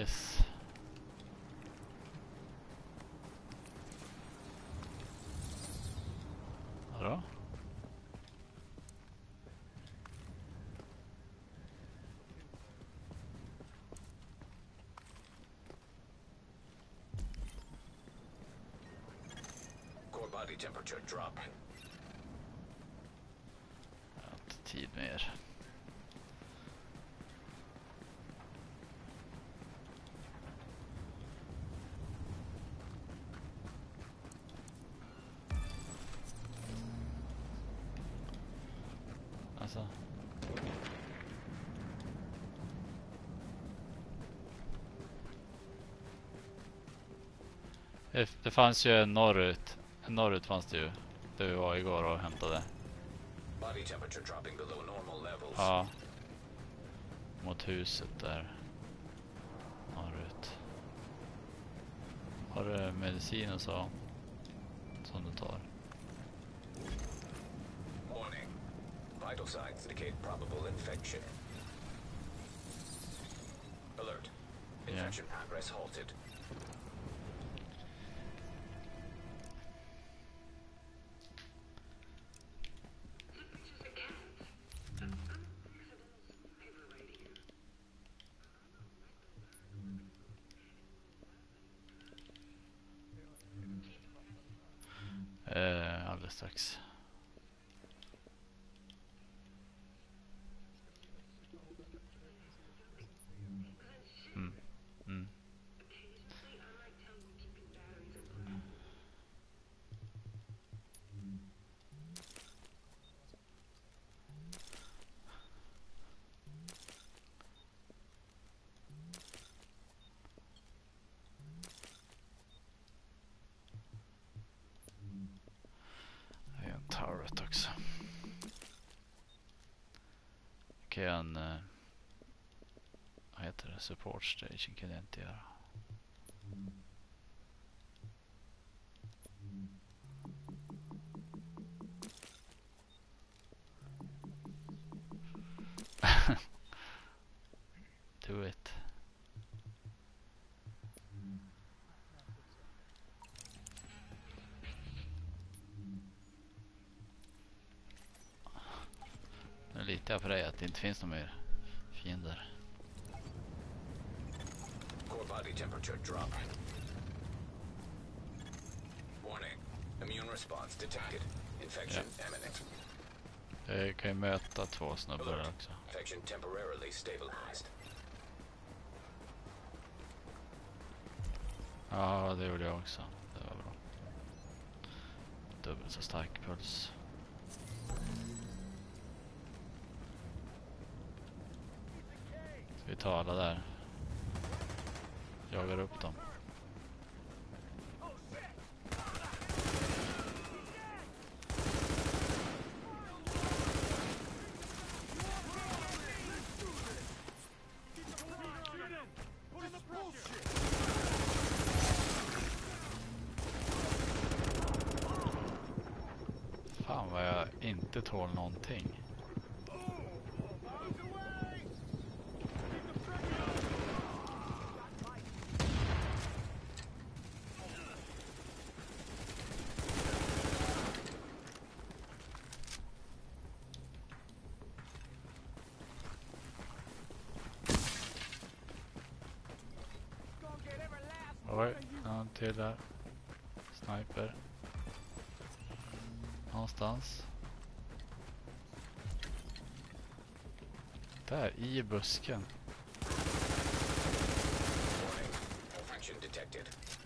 Yes. Vadå? Core body temperature drop. Jag har inte tid mer. Alltså. Det fanns ju en norrut. Norrut fanns det ju. Där vi var igår och hämtade. Body temperature dropping below normal levels. Ja. Mot huset där. Norrut. Har du medicin och så? Som du tar? Warning. Vital signs indicate probable infection. Alert. Infection progress halted. Alldeles strax. Det är en turret också. Okej, en vad heter det? Support station kan jag inte göra. Do it. Nu litar jag på dig att det inte finns några mer fiender. Core body temperature drop. Warning. Immune response detected. Infection imminent. Jag kan ju möta två snubbar där också. Infection temporarily stabilized. Ja, det gjorde jag också. Det var bra. Dubbelt så stark puls. Ska vi ta alla där? Jagar upp dem. Fan vad jag inte tål någonting. Oj, en till där. Sniper. Någonstans. Där, i busken. Warning. Infection detected.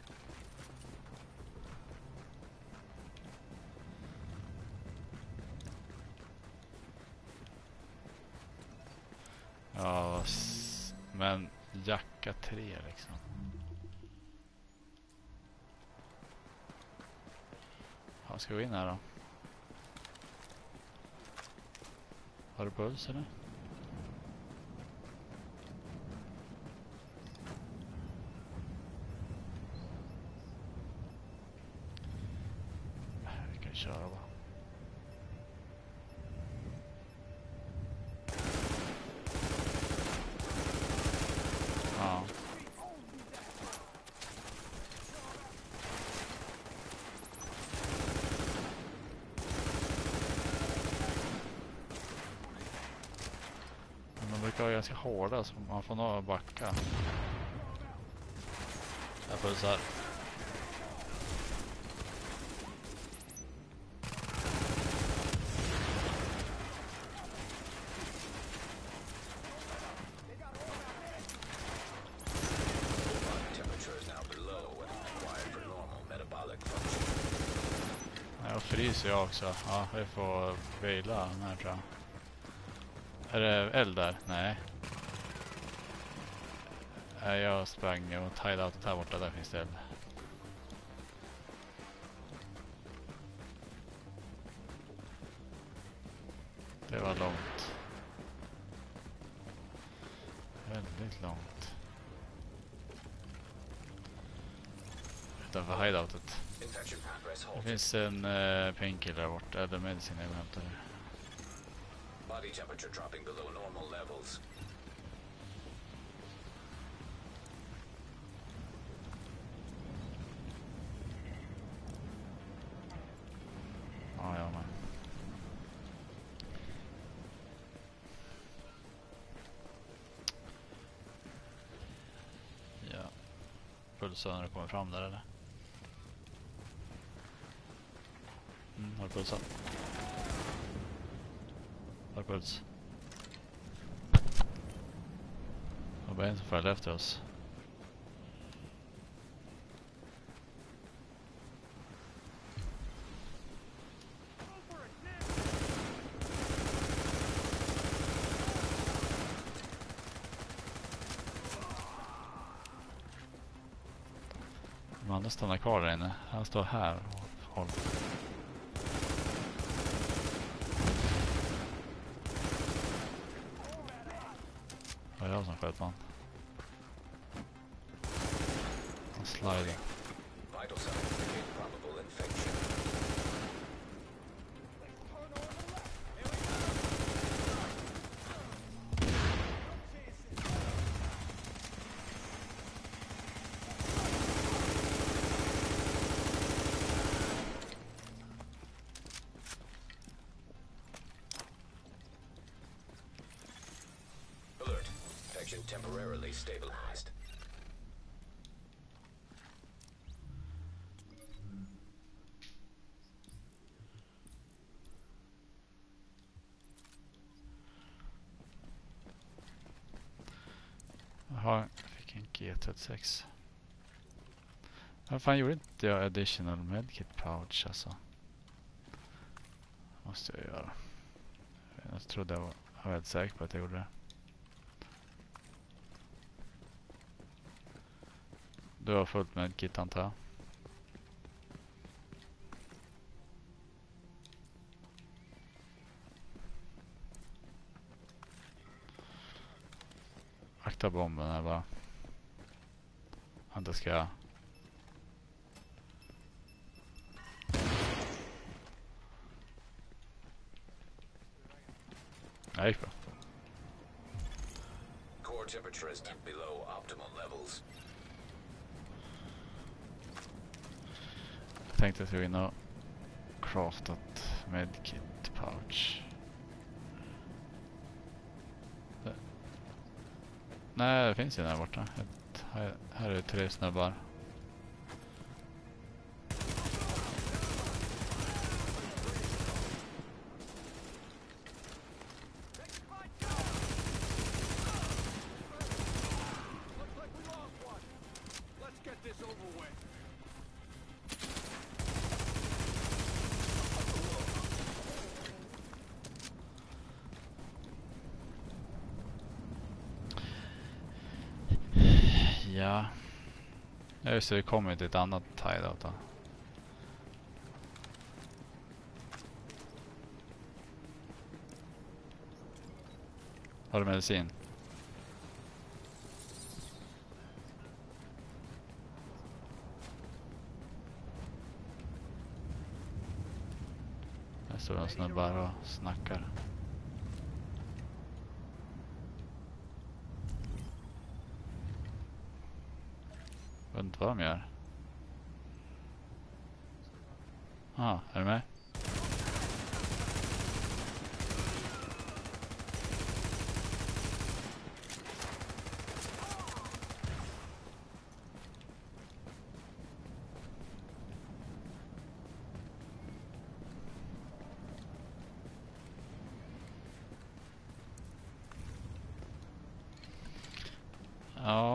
Ja, men jacka 3 liksom. Ja, ska vi in här då? Har du puls eller? Vi kan köra bara. Ja. ganska hårda så man får nog backa. Jag pulsar. Temperature is now below and required for normal metabolic function. Jag fryser jag också. Ja, vi får vila den här tror jag. Är det eld där? Nej. Jag sprang mot hideoutet här borta, där finns det eld. Det var långt. Väldigt långt. Utanför hideoutet. Infection progress Det halted. finns en painkiller där borta, eller medicin jag hämtar. Body temperature dropping below normal levels. Ja, men. Ja. Pulsar när du kommer fram där eller? Har du pulsat? Har du puls? Det var bara en som följde efter oss. De andra stannar kvar där inne. Han står här och håller. Det var jag som sköt man. Han slider. Vital signs indicate probable infection. Alert. Infection temporarily stabilized. Jaha, jag fick en G36. Vad fan gjorde inte jag additional medkit pouch alltså? Måste jag göra. Jag trodde jag var väldigt säker på att jag gjorde det. Du har fullt medkit antar jag. Akta bomben här bara. Vänta ska jag... Det gick bra. Core temperature is below optimal levels. Jag tänkte att jag in och craftat medkit pouch. Nej, det finns ju där borta. Här är 3 snubbar. Ja. Just det, vi kommer till ett annat hideout då. Har du medicin? Där står en snubbar och snackar. Jag vet inte vad de gör. Ah, är du med?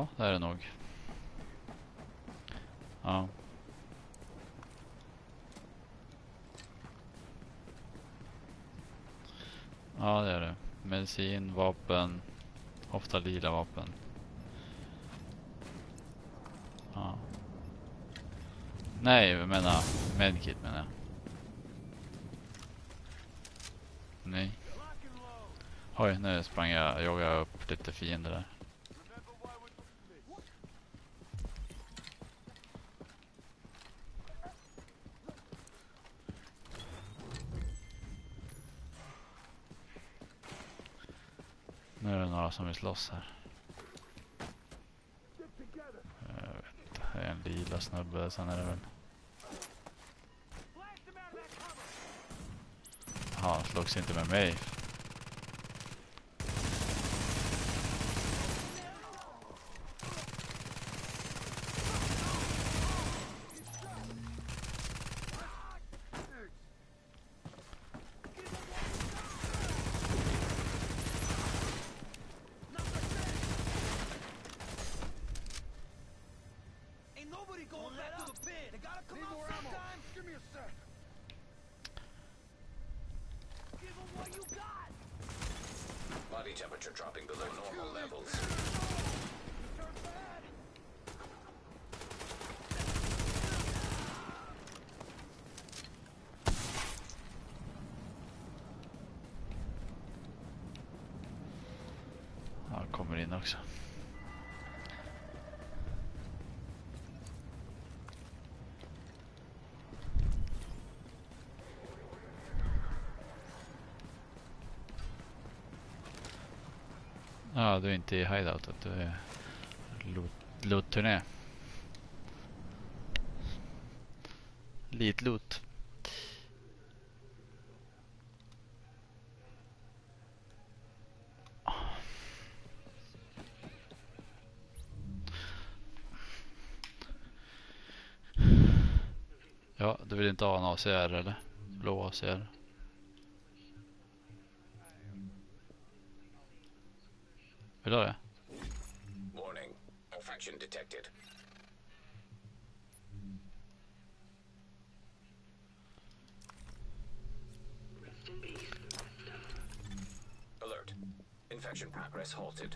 Ja, det är det nog. Ja. Ja, det är det. Medicin, vapen. Ofta lila vapen. Ja. Nej, jag menar medkit menar jag. Nej. Oj, nu sprang jag, joggade upp lite fiender där. Nu är det några som vill slåss här. Jag vet inte, det är en lila snubbe, sen är det väl... Ja, han slogs inte med mig. Body temperature dropping below normal levels. Ja, kommer in också. Ja, du är inte i hideoutet, du är loot-turné. Lite loot. Ja, du vill inte ha en ACR eller? Blå ACR. Vill du ha det? Warning. Infection detected. Alert. Infection progress halted.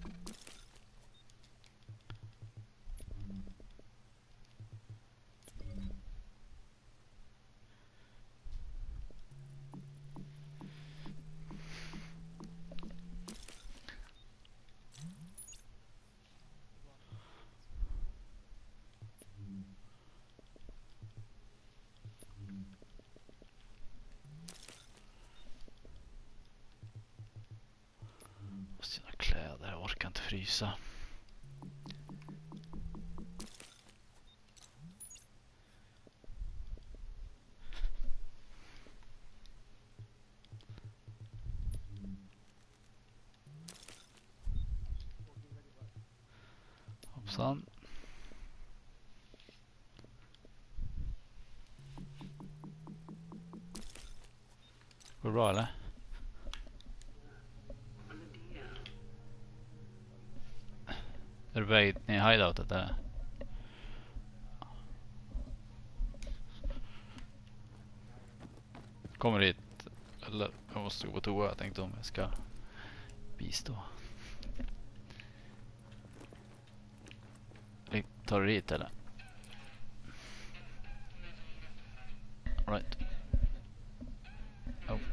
Sina kläder, jag orkar inte frysa. Hoppsan. Går det bra eller? Är du på väg ner i hideoutet eller? Kommer hit. Eller jag måste gå på toa, jag tänkte om jag ska bistå. Tar du hit eller? Right. Oh.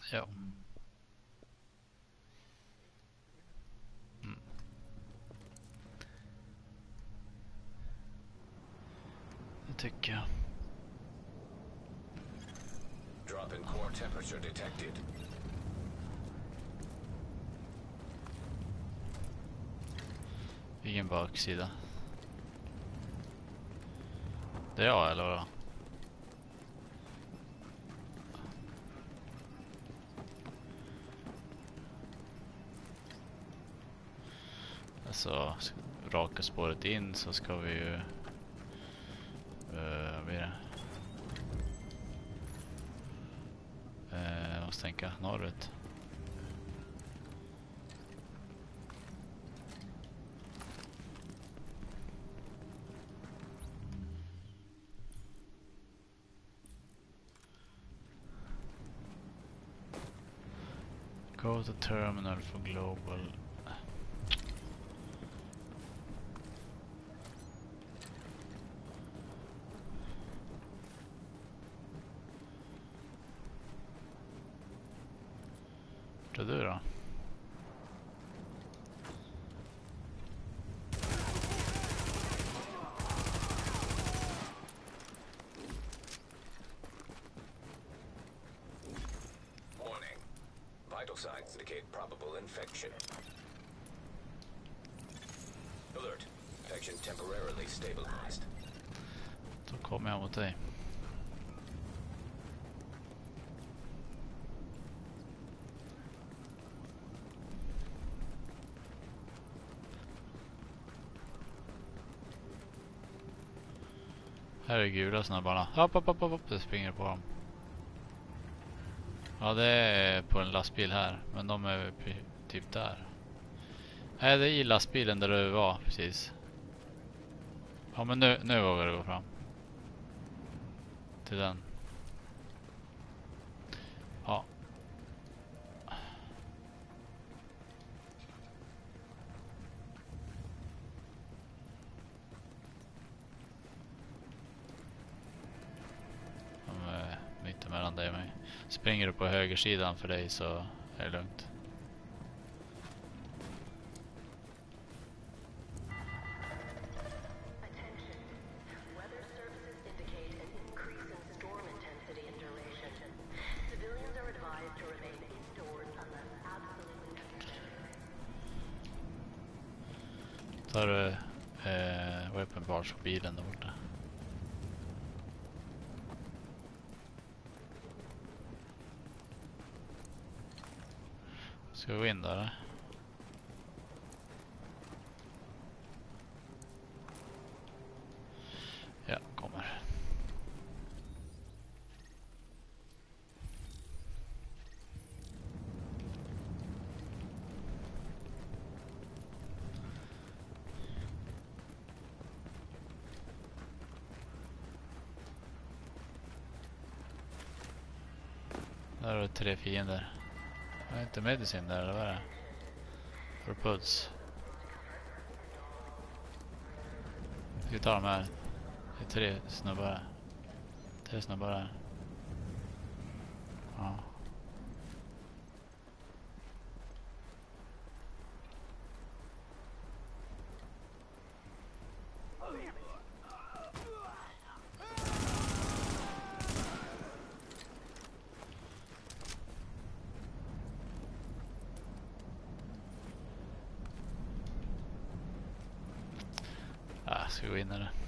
Ja. Mm. Det tycker jag. Drop in core temperature detected. Ingen baksida. Det är jag eller vad? Alltså, raka spåret in så ska vi ju... vad blir det? Jag måste tänka norrut. Go to terminal for global. Tror du då? Warning. Vital signs indicate probable infection. Alert. Infection temporarily stabilized. Då kommer jag mot dig. Här är gula snabbarna. Hopp, hopp, hopp, hopp. Det springer på dem. Ja, det är på en lastbil här. Men de är typ där. Nej, det är i lastbilen där du var precis. Ja, men nu vågar du gå fram. Till den. Ja. De är mitt emellan dig och mig. Springer du på högersidan för dig så är det lugnt. Tar du weapon bars på bilen där borta. Ska vi gå in där? Ja, kommer. Där har du 3 fiender. Jag är inte medicin där, eller vad är det? Har du puls? Ska vi ta dem här? Det är 3 snubbar här. 3 snubbar här. Ja. Ska vi gå in eller?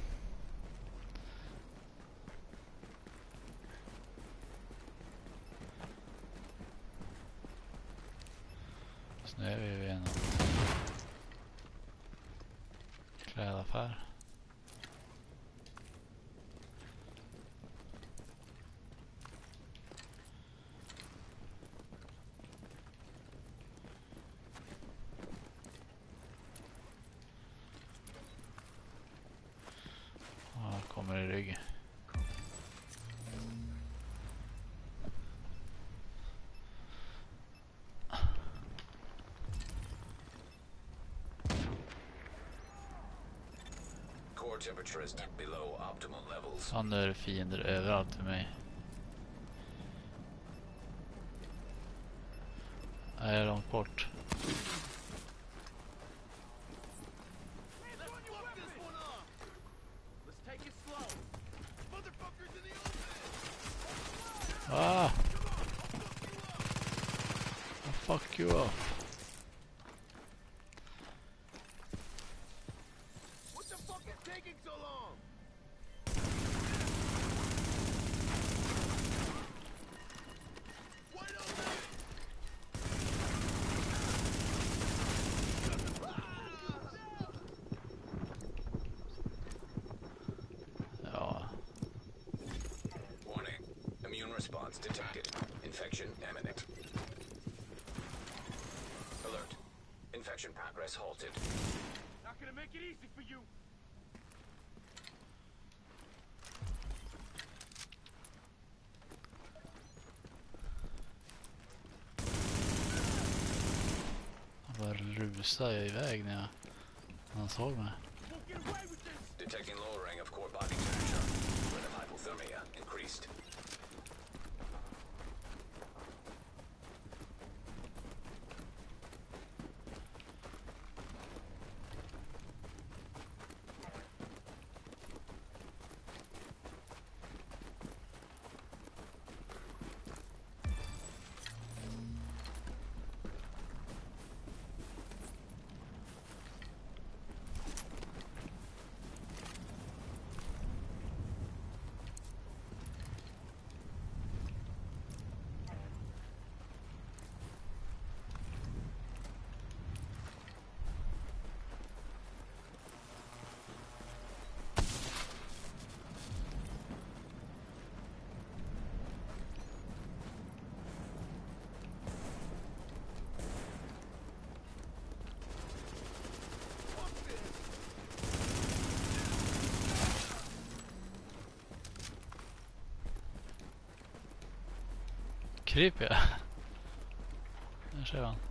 Så nu är vi vid en klädaffär. Ja, kommer i ryggen. Core temperature is below optimal levels. Han är fiender överallt för mig. Jag är långt bort. Ah! I'll fuck you up. What the fuck is taking so long? Why don't they? Ja. Warning. Immune response detected. Infection imminent. Alert. Infection progress halted. Not gonna make it easy for you. Han bara rusade jag iväg när han såg mig. Won't get away with this. Detecting lowering of core body temperature. Rhythm hypothermia increased. Kryper jag? Där ser han.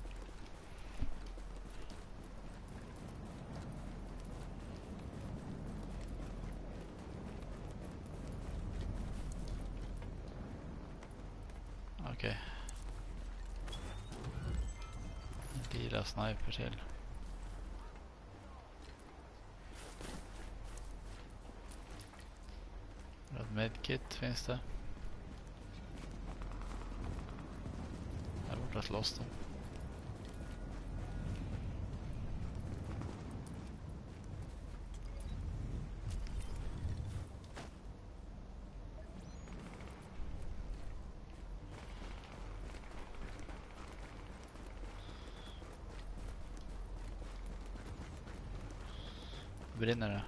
Okej. En lila sniper till. Röd medkit finns det. Där borta slåss de. Brinner det?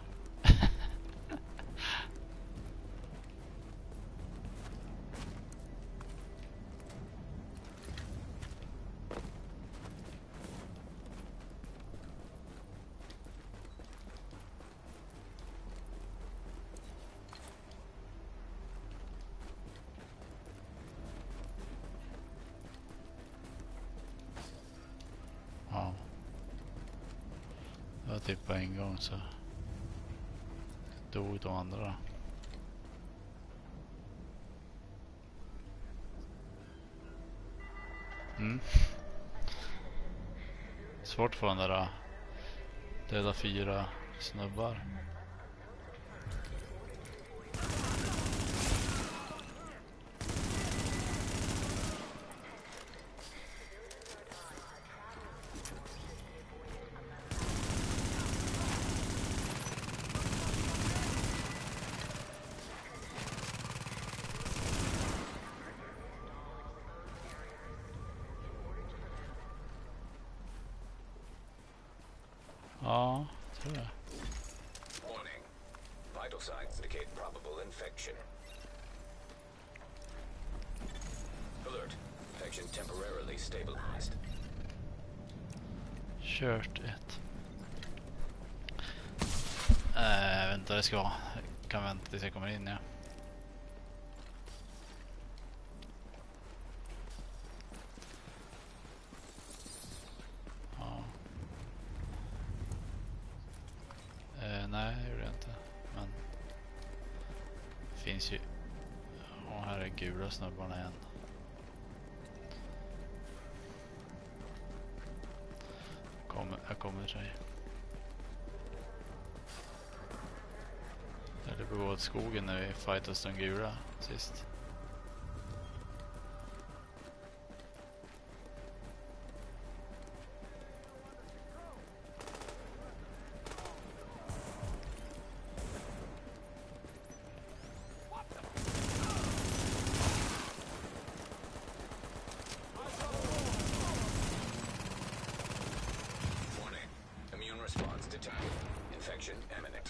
Ja. Det var typ på en gång så dog de andra. Mm. Svårt för den där döda 4 snubbar. Ja, tror jag. Warning. Vital signs indicate probable infection. Alert. Infection temporarily stabilized. Kört ett. Jag vet inte vad det ska vara. Jag kan vänta tills jag kommer in, ja. Ja. Nej, det gjorde jag inte. Men det finns ju... Åh, här är gula snubbarna igen. jag kommer sig. Eller gå åt skogen när vi fightas de gula sist. Warning. Immune response detected. Infection imminent.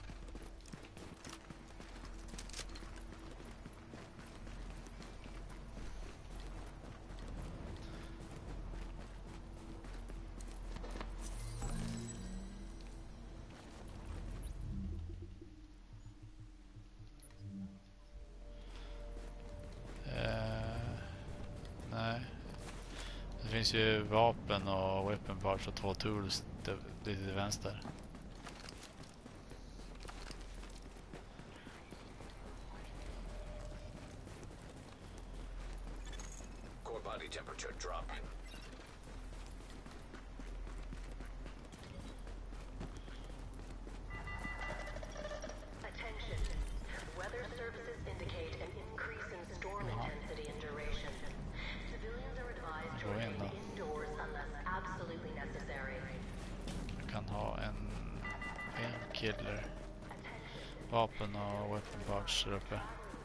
Nej. Det finns ju vapen och weapon parts och 2 tools lite till vänster. Core body temperature drop. Attention. Weather services indicate an increase in storm intensity and duration. Civilians are advised to Gå in remain då. indoors unless absolutely necessary. Jag kan ha en killer. Vapen och weapon parts där uppe.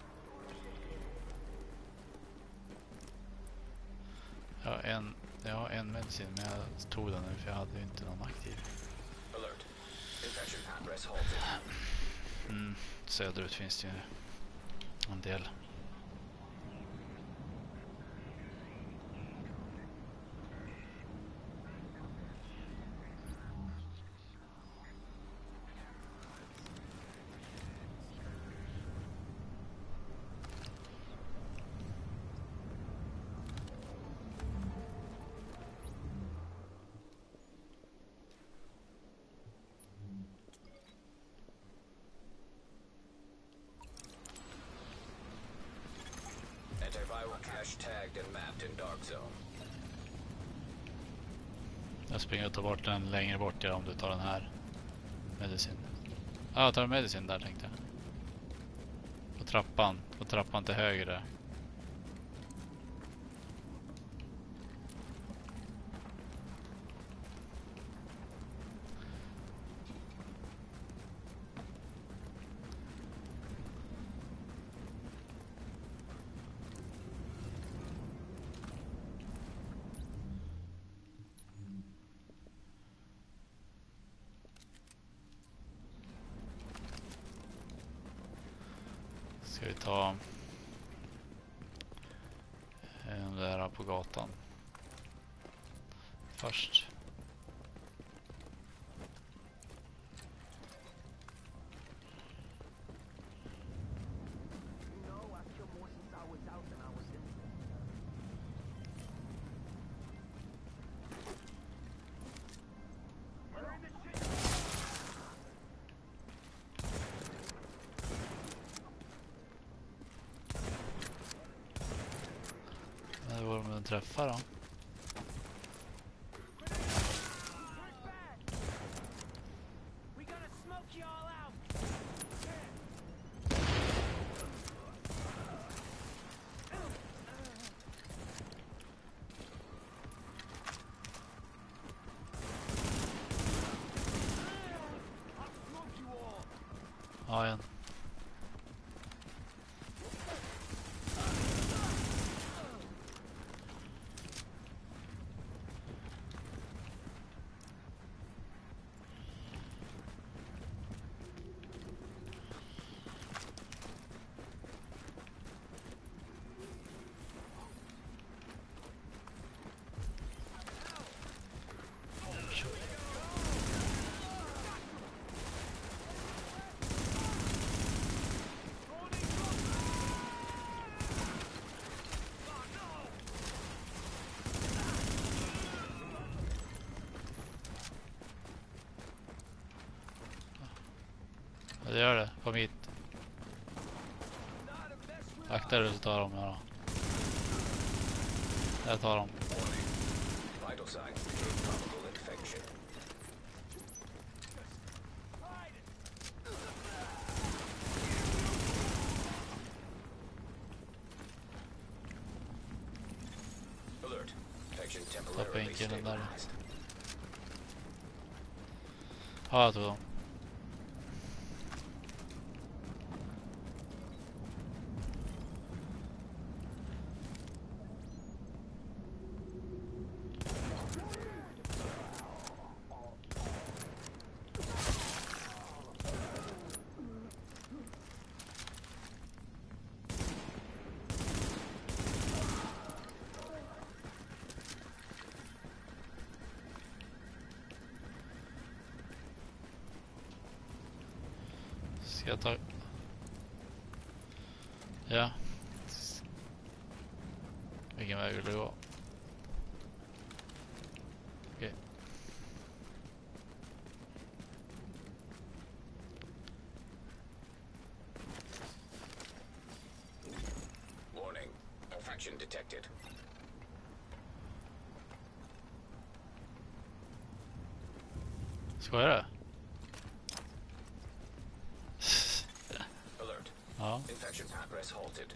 Jag har en medicin, men jag tog den nu för jag hade ju inte någon aktiv. Alert. Infection progress halted. Söderut finns det ju en del. Antiviral cache tagged and mapped in dark zone. Jag springer och tar bort den längre bort om du tar den här medicin. Ja, jag tar medicin där tänkte jag. På trappan till höger. Ska vi ta den där på gatan först. You know, I killed more since I was out than I was in. We're in the shit. Det var de träffar då. We gonna smoke you all out. I'll smoke you all. Ja, en. Ja, det gör det. Kom hit. Akta dig så tar de här då. Jag tar dem. Vital signs indicate probable infection. Infection Stoppa in temporarily killen där. stabilized. Ja, jag tog dem. Ska jag ta... Ja. Vilken väg vill du gå? Okej. Warning. Infection detected. Skojar du? Alert. Ja. Infection progress halted.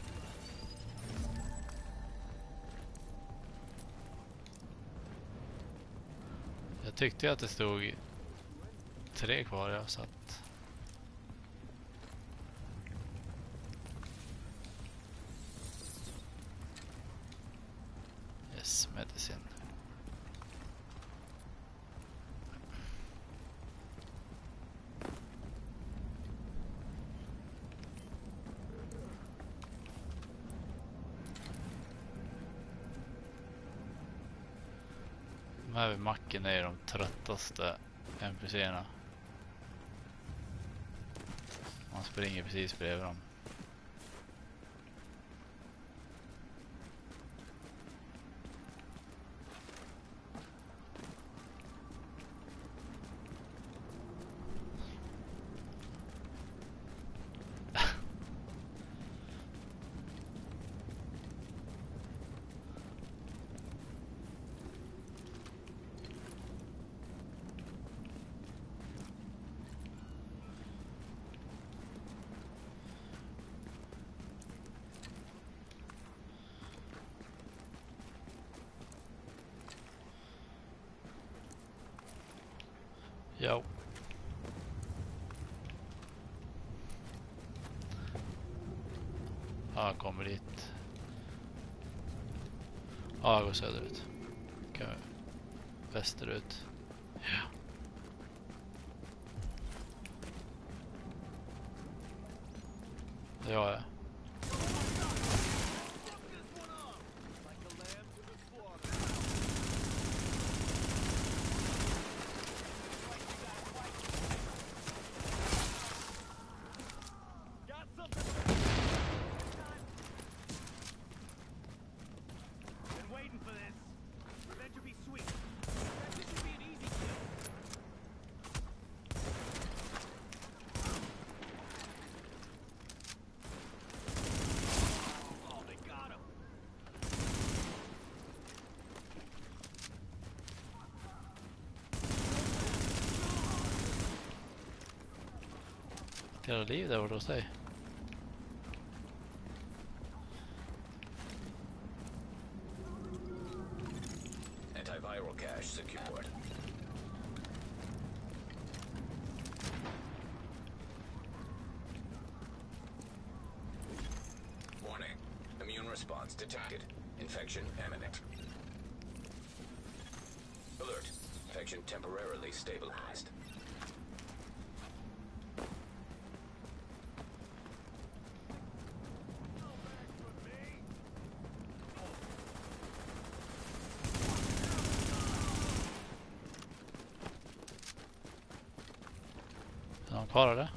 Jag tyckte ju att det stod 3 kvar, ja, så att... Yes, medicine. De här vid macken är de tröttaste NPCerna. Man springer precis bredvid dem. Jo. Ja, jag kommer dit. Ja, jag går söderut. Kan vi västerut. Ja. Det gör jag. Been waiting for this. Revenge will be sweet. This should be an easy kill. Oh, they got him. Hela liv där borta hos dig. Antiviral cache secured. Warning. Immune response detected. Infection imminent. Alert. Infection temporarily stabilized. Är de kvar eller?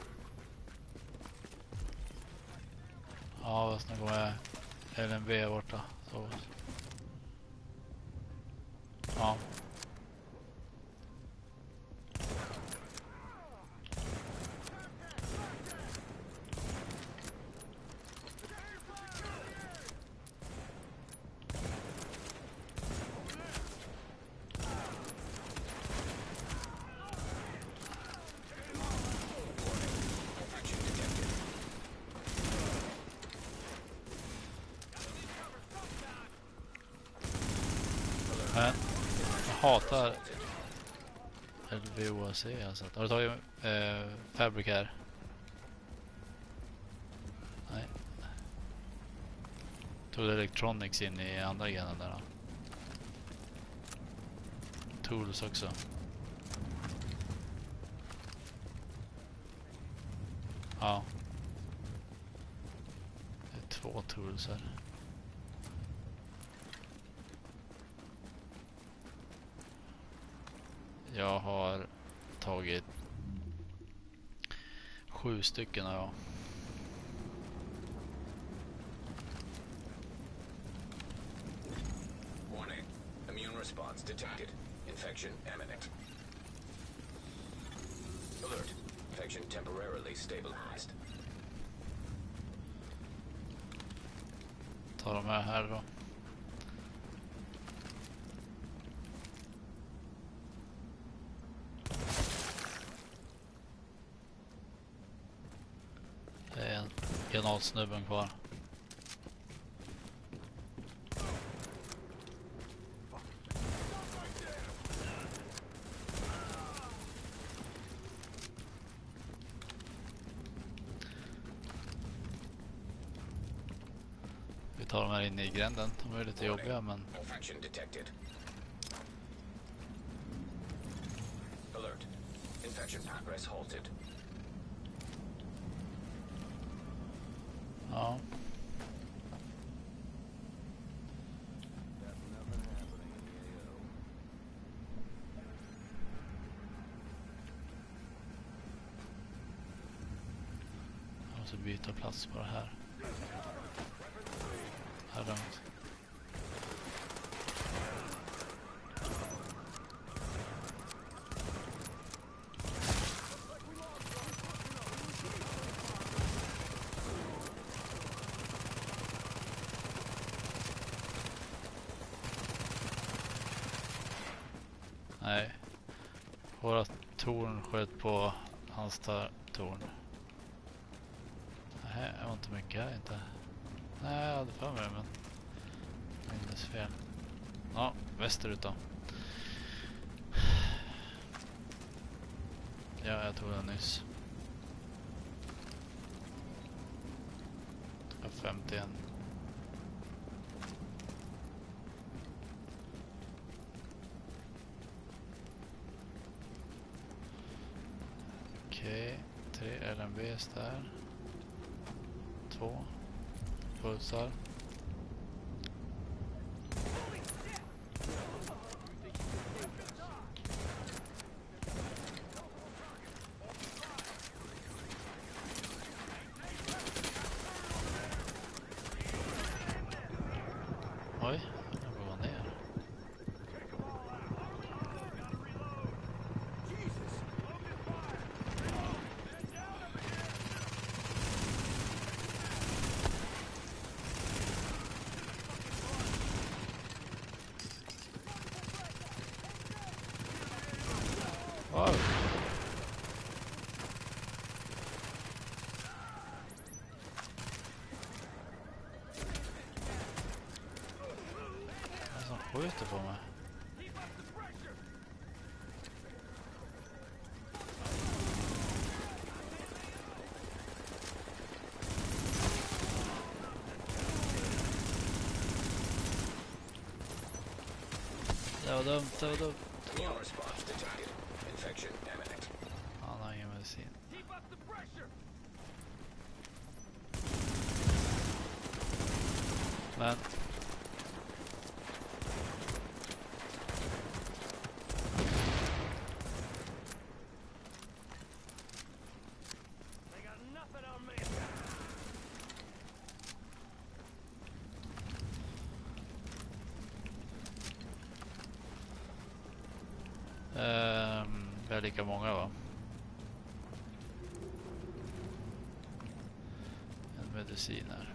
Ja, fast nu går jag LNB borta. Så. Ja. Infection detected. Men jag hatar LVOC alltså. Har du tagit Fabric här? Nej. Tog Electronics in i andra grenen där då. Tools också. Ja. Det är 2 tools här. Jag har tagit 7 stycken ja. Warning. Immune response detected. Infection imminent. Alert. Infection temporarily stabilized. Tar de här då. Det är en granatsnubben kvar. Vi tar de här inne i gränden. De är lite jobbiga men... Infection detected. Alert. Infection progress halted. Ja. Jag måste byta plats på det här. Här är lugnt. Nej. Våra torn sköt på hans torn. Nej, det var inte mycket här inte. Nej, jag hade för mig men... Det är fel. Ja, västerut då. Ja, jag tog den nyss. Jag har 51. Okej, 3 LMBs där. 2 pulsar. Oj, jag går ner. Wow. Det är som skjuter på mig. Det var dumt, det var dumt. Immune response detected. Infection imminent. Han har ingen medicin. Keep up the pressure. Men... They got nothing on me. Vi har lika många va? En medicin här.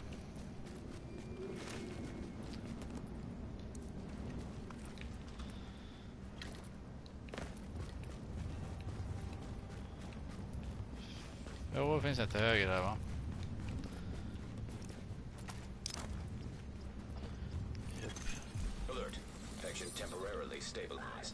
Jo, det finns ett till höger där va? Alert. Infection temporarily temporarily stabilized.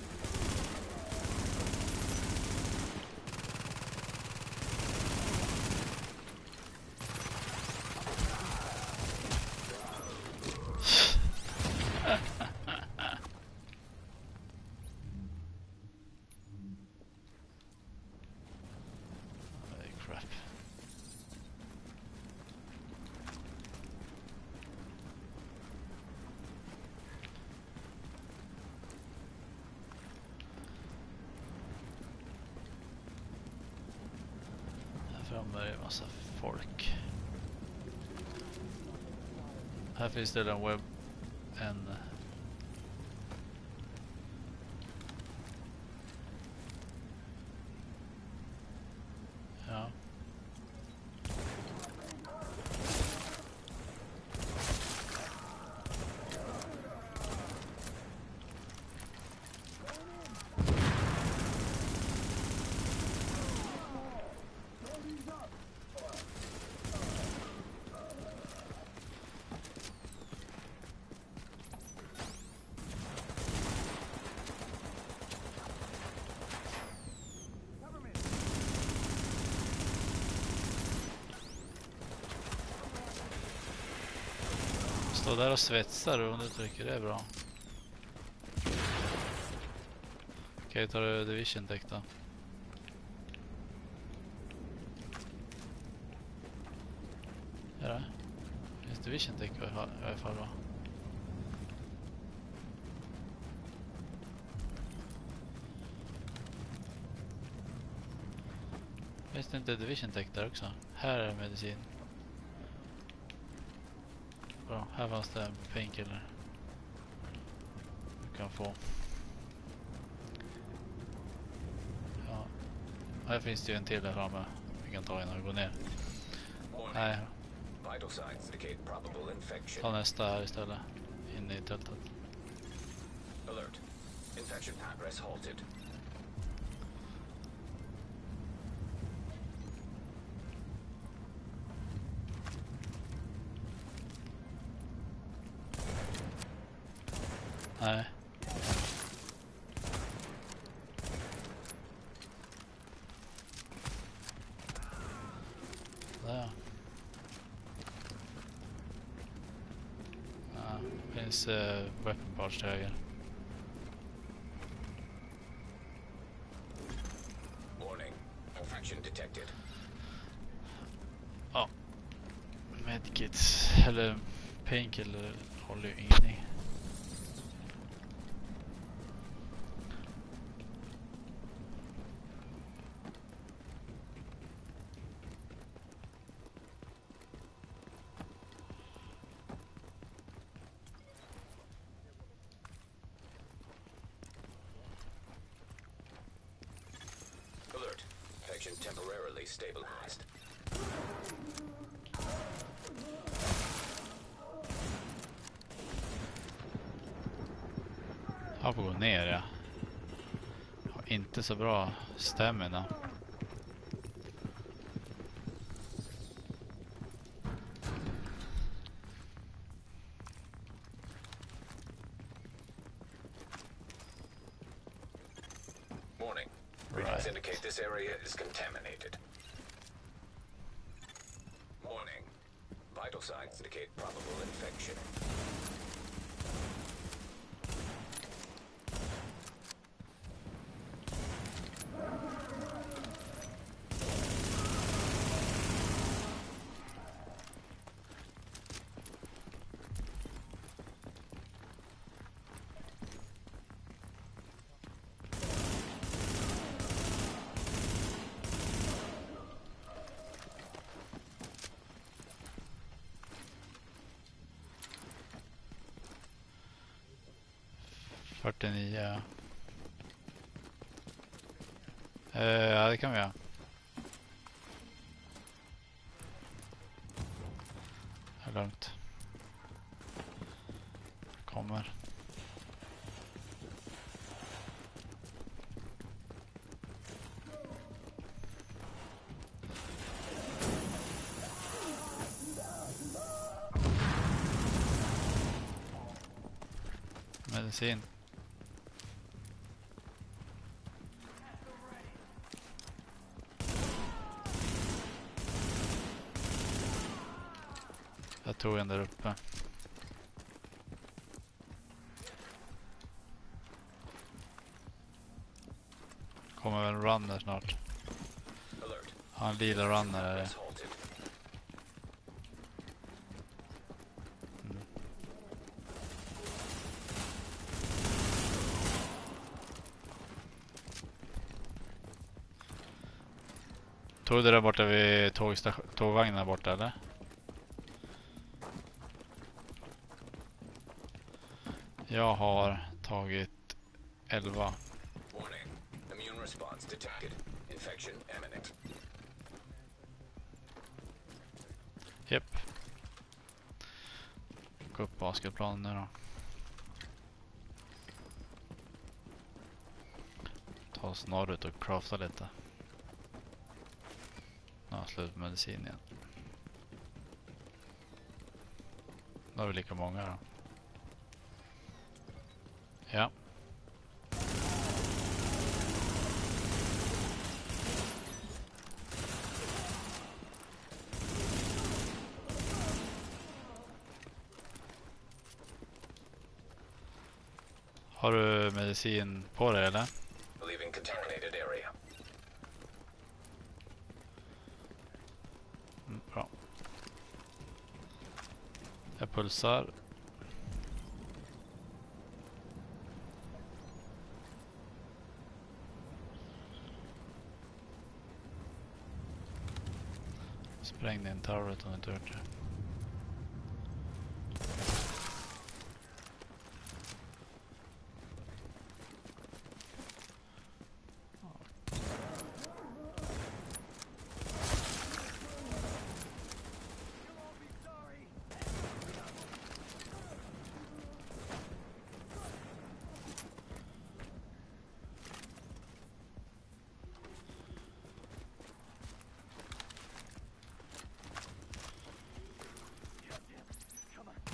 Holy crap. Här framme är det en massa folk. Här finns det en webb. Ja. Stå där och svetsar om du tycker det är bra. Okej, tar du Division Tech då? Är det? Finns Division Tech i alla fall va? Finns det inte Division Tech där också? Här är medicin. Bra, här fanns det en painkiller. Du kan få. Ja. Här finns det ju en till där framme. Vi kan ta innan vi går ner. Nej, Vital signs indicate probable infection. ta nästa här istället. Inne i tältet. Alert. Infection progress halted. Nej. Där. Ja, finns weapon parts till höger. Warning. Infection detected. Ja. Medkits eller painkiller håller ju ingenting. Alert. Infection temporarily stabilized. Jag får gå ner, ja. Jag har inte så bra stamina. Warning. Right. Readings indicate this area is contaminated. Warning. Vital signs indicate probable infection. Ja, ja, det kan vi göra. Det är lugnt. Kommer. Medicin. tog en där uppe. Kommer väl en runner snart. Alert. Ja, en lila runner är det. Progress halted. Tog du där borta vid tågvagnen där borta eller? Jag har tagit 11. Warning. Immune response detected. Infection imminent. Japp. Gå upp basketplanen nu då. Ta oss norrut och crafta lite. Nu har jag slut med medicin igen. Då har vi lika många då. Ja. Har du medicin på dig eller? Leaving contaminated area. Bra. Jag pulsar. Sprängde en turret om du inte hört det. You'll all be sorry. Come on.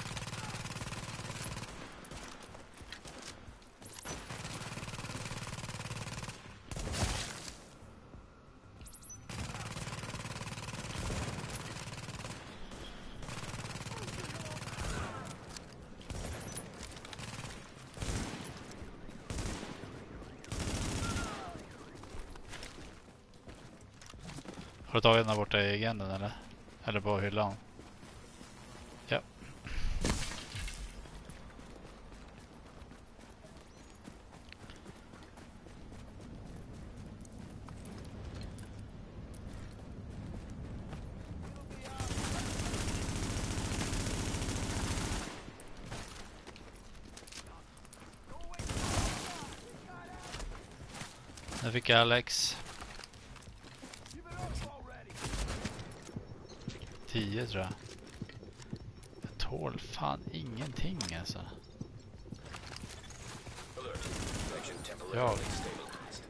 Har du tagit den där borta i agenden eller? Eller på hyllan? Ja. Nu fick jag Alex. Give it up already. 10 tror jag. Jag tål fan ingenting alltså. Alert. Infection Ja. temporarily stabilized.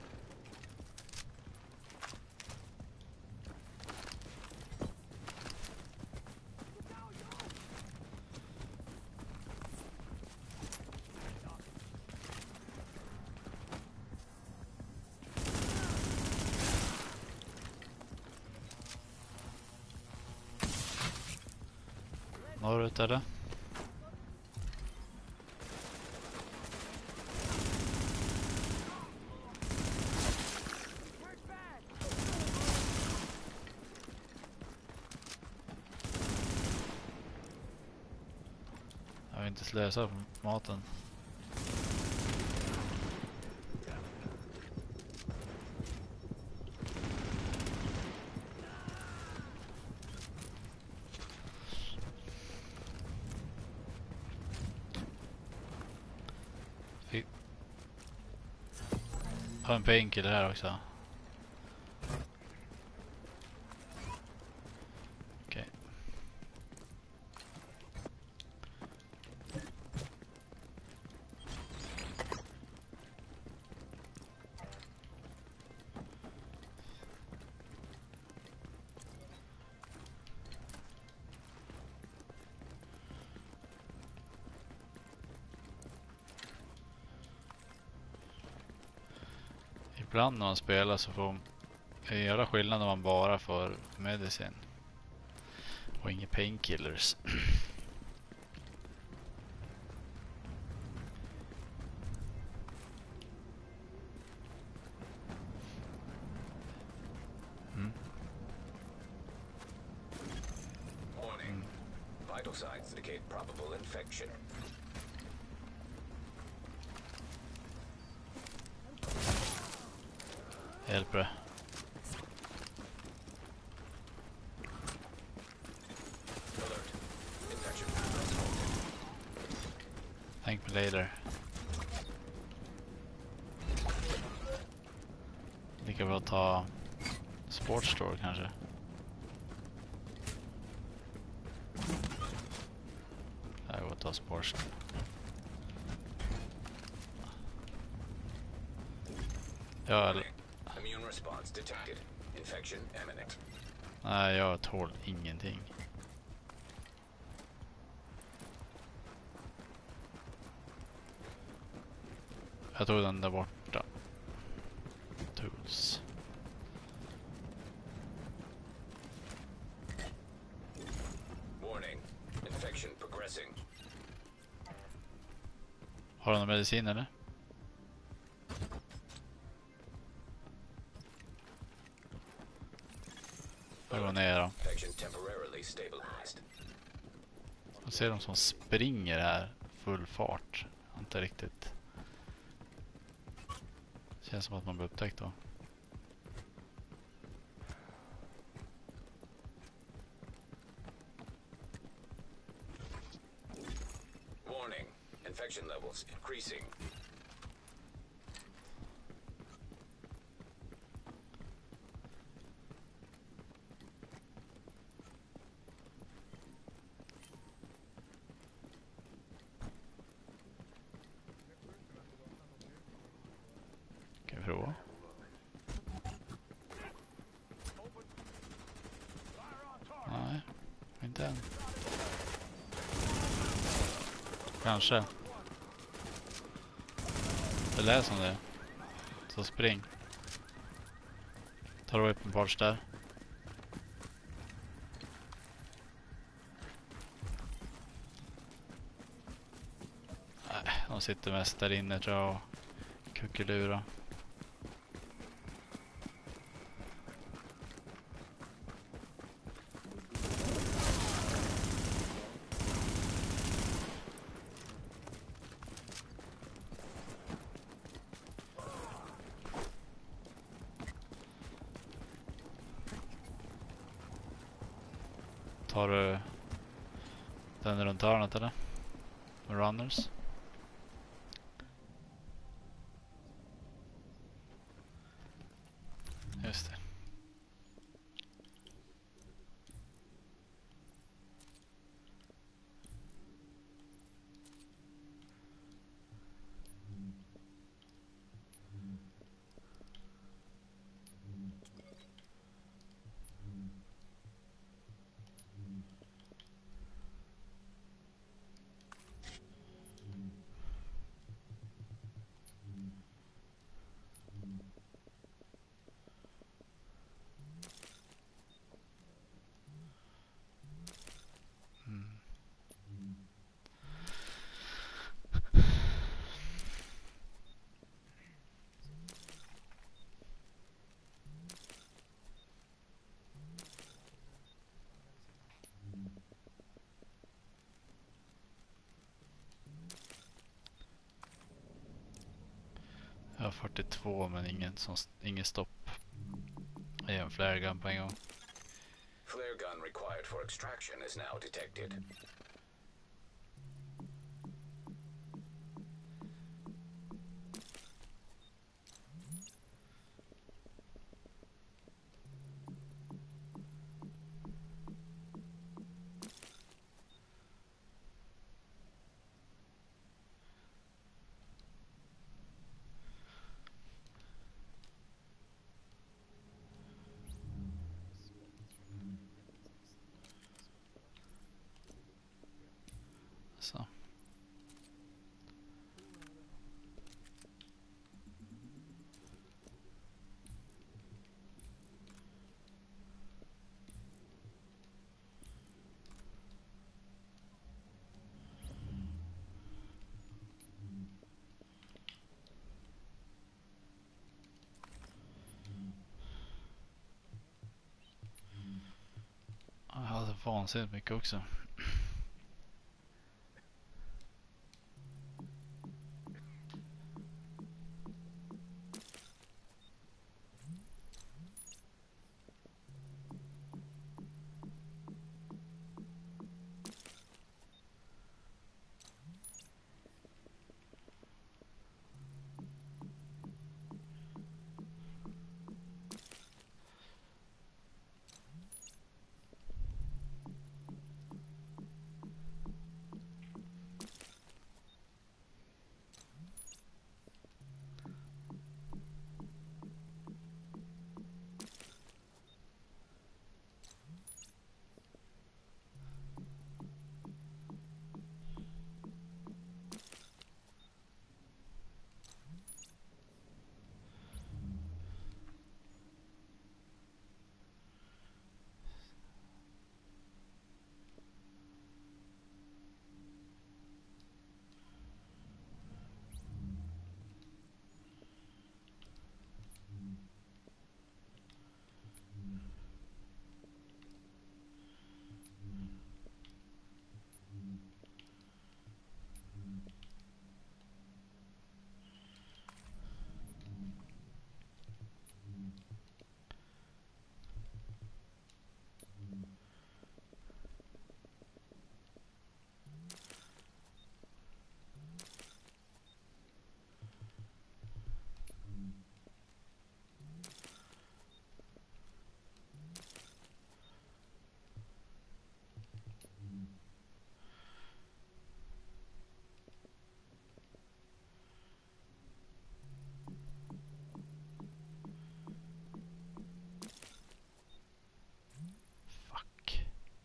Norrut eller? Where's bad? Jag vill inte slösa på maten. Har en painkiller här också. Okej. Ibland när man spelar så får det göra skillnad när man bara får medicin. Och inga painkillers. Warning. Vital signs indicate probable infection. Hjälper det. Alert. Infection progress halted. Thank me later. Lika bra att ta Sports Store kanske. Jag går att ta Sports Store. Ja, eller... Immune response detected. Infection imminent. Nej, jag tål ingenting. Jag tog den där borta. Tools. Warning. Infection progressing. Har du någon medicin eller? Jag går ner då. Infection temporarily stabilized. Jag ser de som springer här full fart. Inte riktigt. Känns som att man blir upptäckt då. Warning. Infection levels increasing. Kan vi prova? Nej, inte än. Kanske. Det lät som det. Så spring. Tar du weapon parts där? Nej, de sitter mest där inne tror jag och kuckelura. Tar du den runt hörnet eller? Runners. Just det. Jag har 42 men ingen stopp. Jag gör en flare gun på en gång. Flare gun required for extraction is now detected. Så. vansinnigt mycket också. Fuck.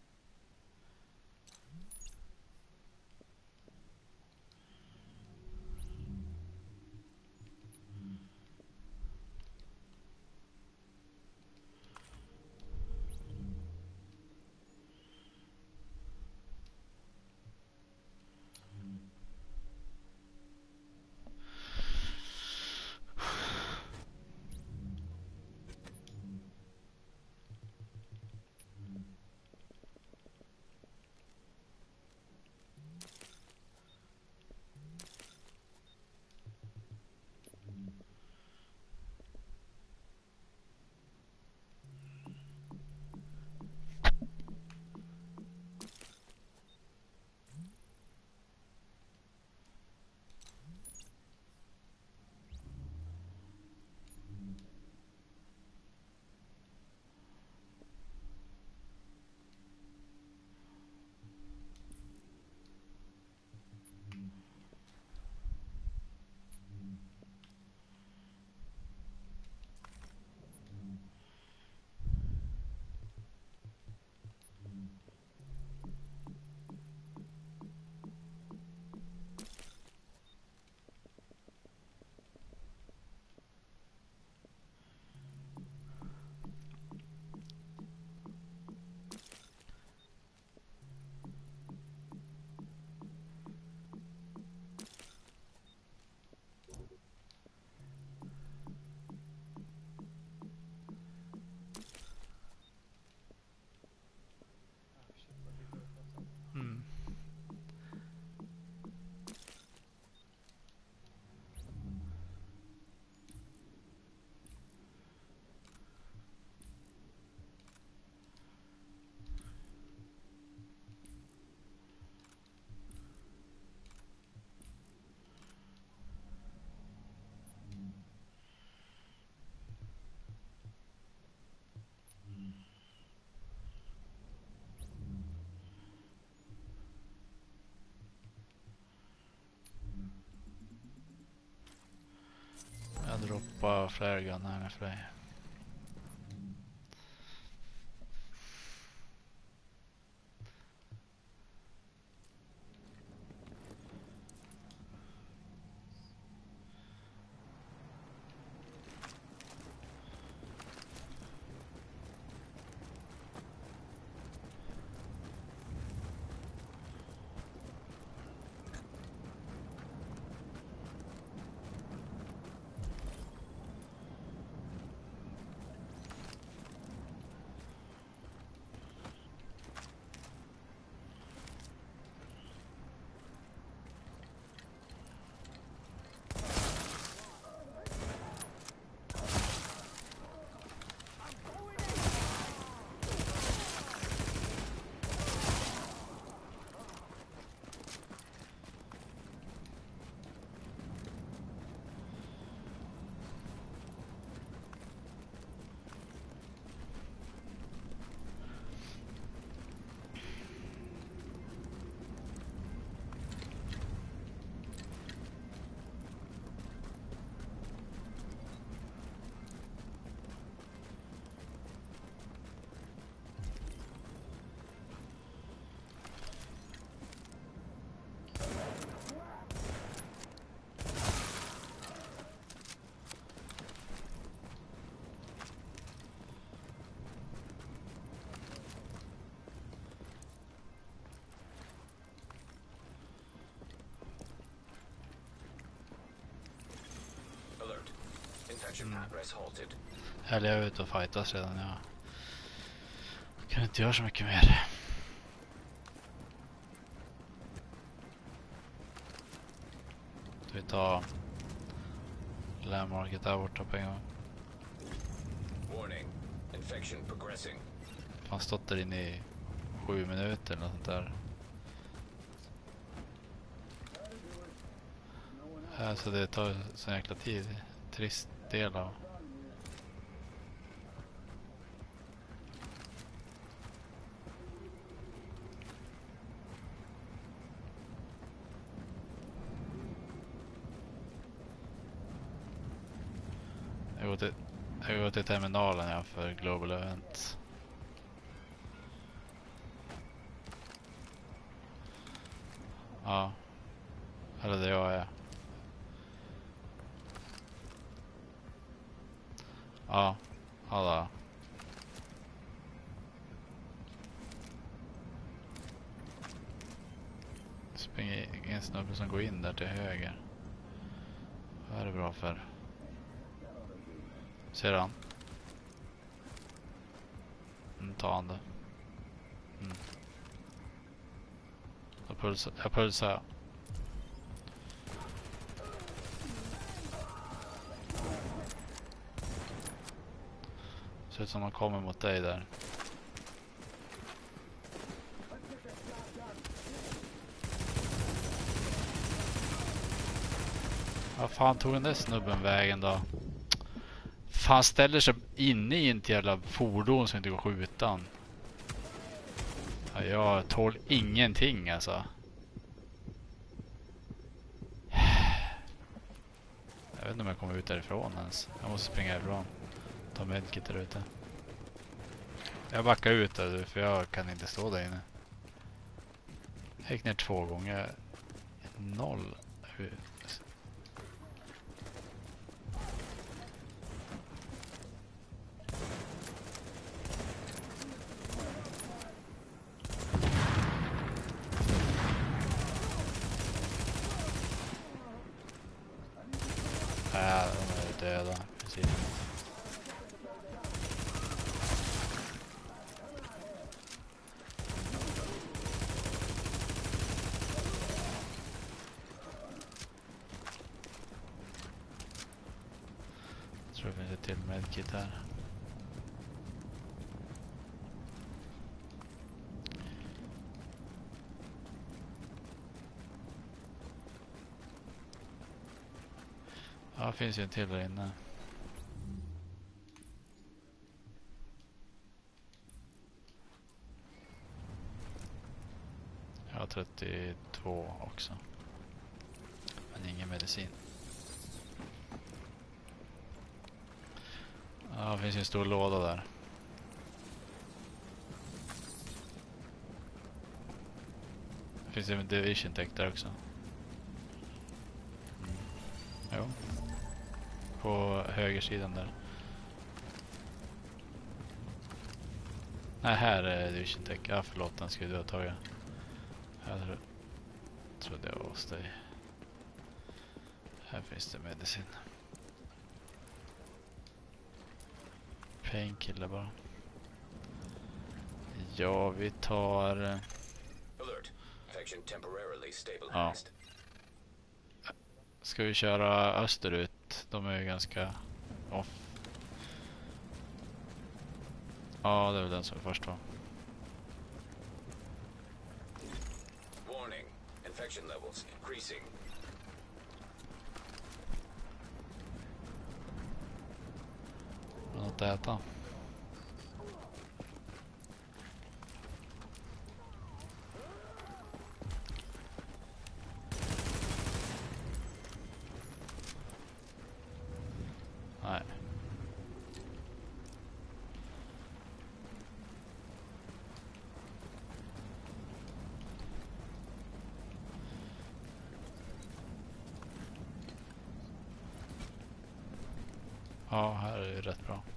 Mm. Jag droppar flare gun här för dig. Infection progress halted. Eller jag är ute och fightas redan. Jag kan inte göra så mycket mer. Vi tar landmarket där borta på en gång. Warning. Infection progressing. Han stått där inne i 7 minuter eller något sånt där. Så det tar så jäkla tid. Trist del av. Jag går till terminalen för Global Event. Ja. Eller det jag är. Ja. Alla. Springer en snubbe som går in där till höger. Vad är det bra för? Ser han? Ta han det. Jag pulsar. Ser ut som de kommer mot dig där. Vad fan tog den där snubben vägen då? Fan ställer sig inne i en jävla fordon som inte går att skjuta. Ja, jag tål ingenting alltså. Jag vet inte om jag kommer ut därifrån ens. Jag måste springa ifrån. Ta medkit där ute. Jag backar ut där för jag kan inte stå där inne. Jag gick ner 2 gånger. 0. Ja, de är döda. Precis. Jag tror det finns ett till medkit här. Ja, det finns ju en till där inne. Jag har 32 också. Men ingen medicin. Ja, det finns ju en stor låda där. Det finns en Division Tech där också. Jo. På högersidan där. Nej, här är Division Tech. Ja, förlåt, den skulle du ha tagit. Jag trodde jag var hos dig. Här finns det medicin. Painkiller bara. Ja, vi tar... Alert. Infection temporarily stabilized. Ska vi köra österut? De är ju ganska off. Ja, det är väl den som är först va? Warning. Infection levels increasing. Något att äta. Nej. Ja, här är det rätt bra.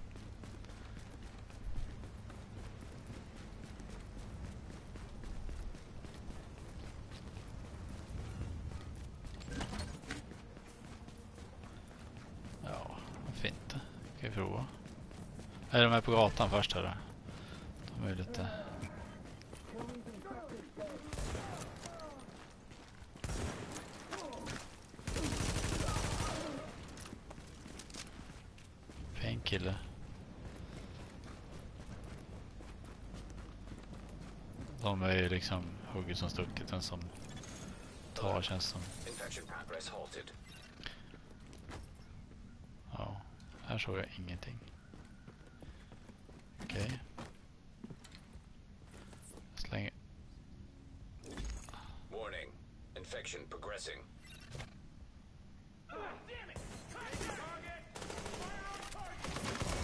Ja, fint. prova. Eller de är på gatan först här. De är lite... Painkiller. De är ju liksom hugget som stucket, den som tar känns som. Infection progress halted. Ja, här såg jag ingenting. Okej. Slänger. Warning. Infection progressing. Damn it! Target! Fire on target!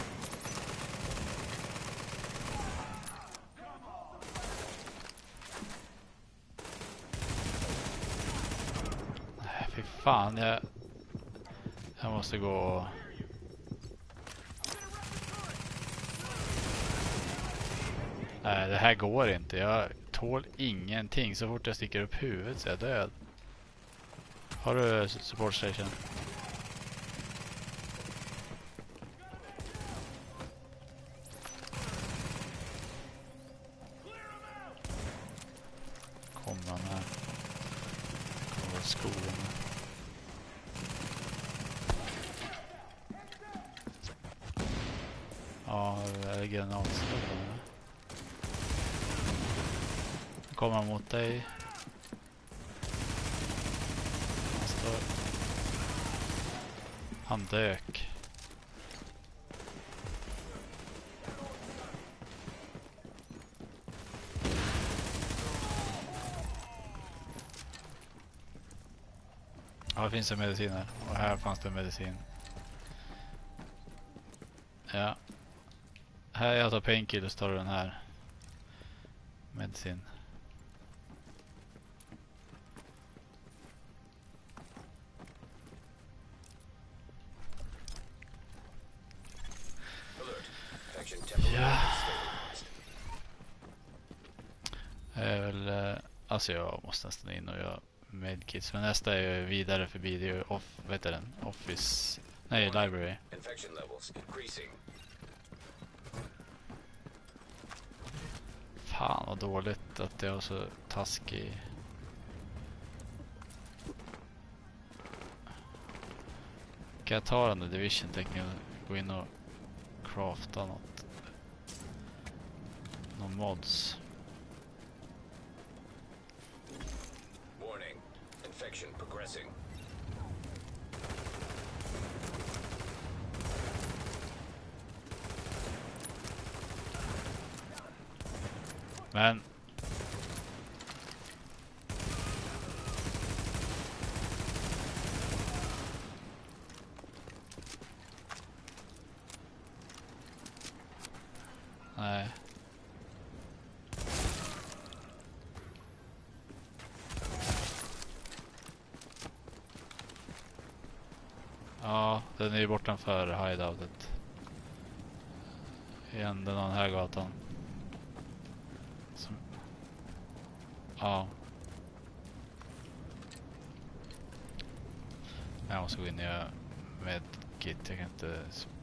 Nej, fy fan, jag måste gå och... Nej, det här går inte. Jag tål ingenting. Så fort jag sticker upp huvudet så är jag död. Har du support station? Kommer han här? Kommer skolan. Ja, det är granatstövlarna. Kommer han mot dig? Han står... Han dök. Ja, det finns en medicin här. Och här fanns det en medicin. Ja. Här jag tar painkiller så tar du den här. Medicin. Alert. Infection temporarily stabilized. Alltså jag måste nästan in och göra medkits. Men nästa är ju vidare förbi. Det är ju vet du den? Office. Nej, library. Infection levels increasing. Fan vad dåligt att det är så taskig. Kan jag ta den där division tekniken och gå in och crafta något? Någon mods. Warning. Infection progressing. Men nej. Ja, den är ju bortanför hideoutet. Igen, den här gatan. Som... Ja. Jag måste gå in och göra med kit. Jag kan inte...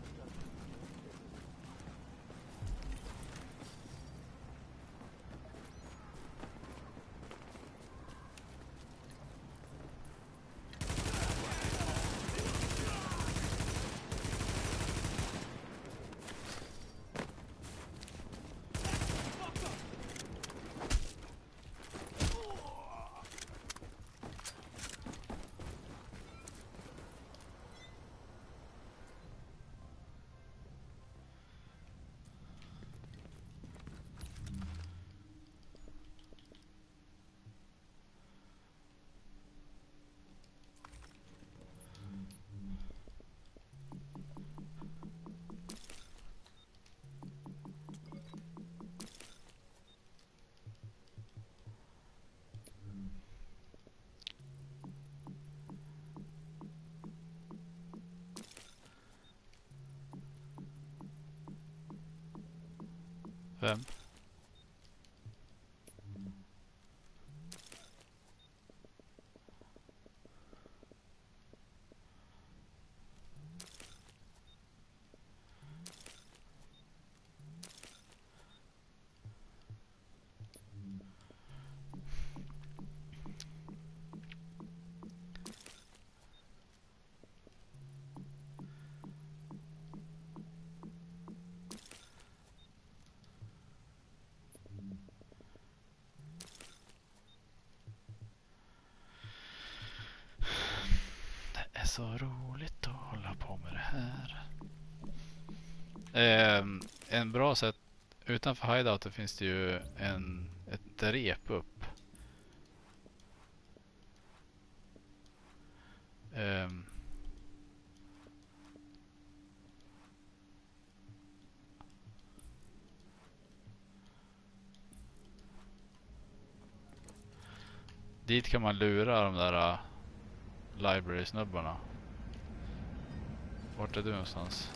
Vem? så roligt att hålla på med det här. En bra sätt. Utanför hideouten finns det ju ett rep upp. Dit kan man lura de där library-snubbarna. Vart är du någonstans?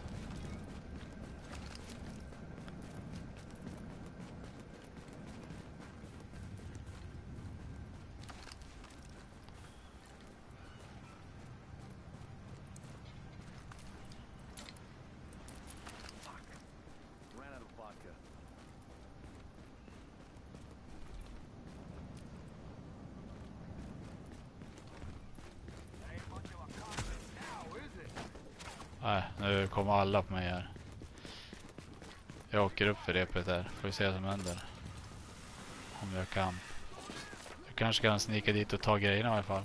Ran out of vodka. Ain't much of a confidence now, is it? Nej, nu kommer alla på mig här. Jag åker upp för repet här. Får vi se vad som händer. Om jag kan. Jag kanske kan snika dit och ta grejerna i alla fall.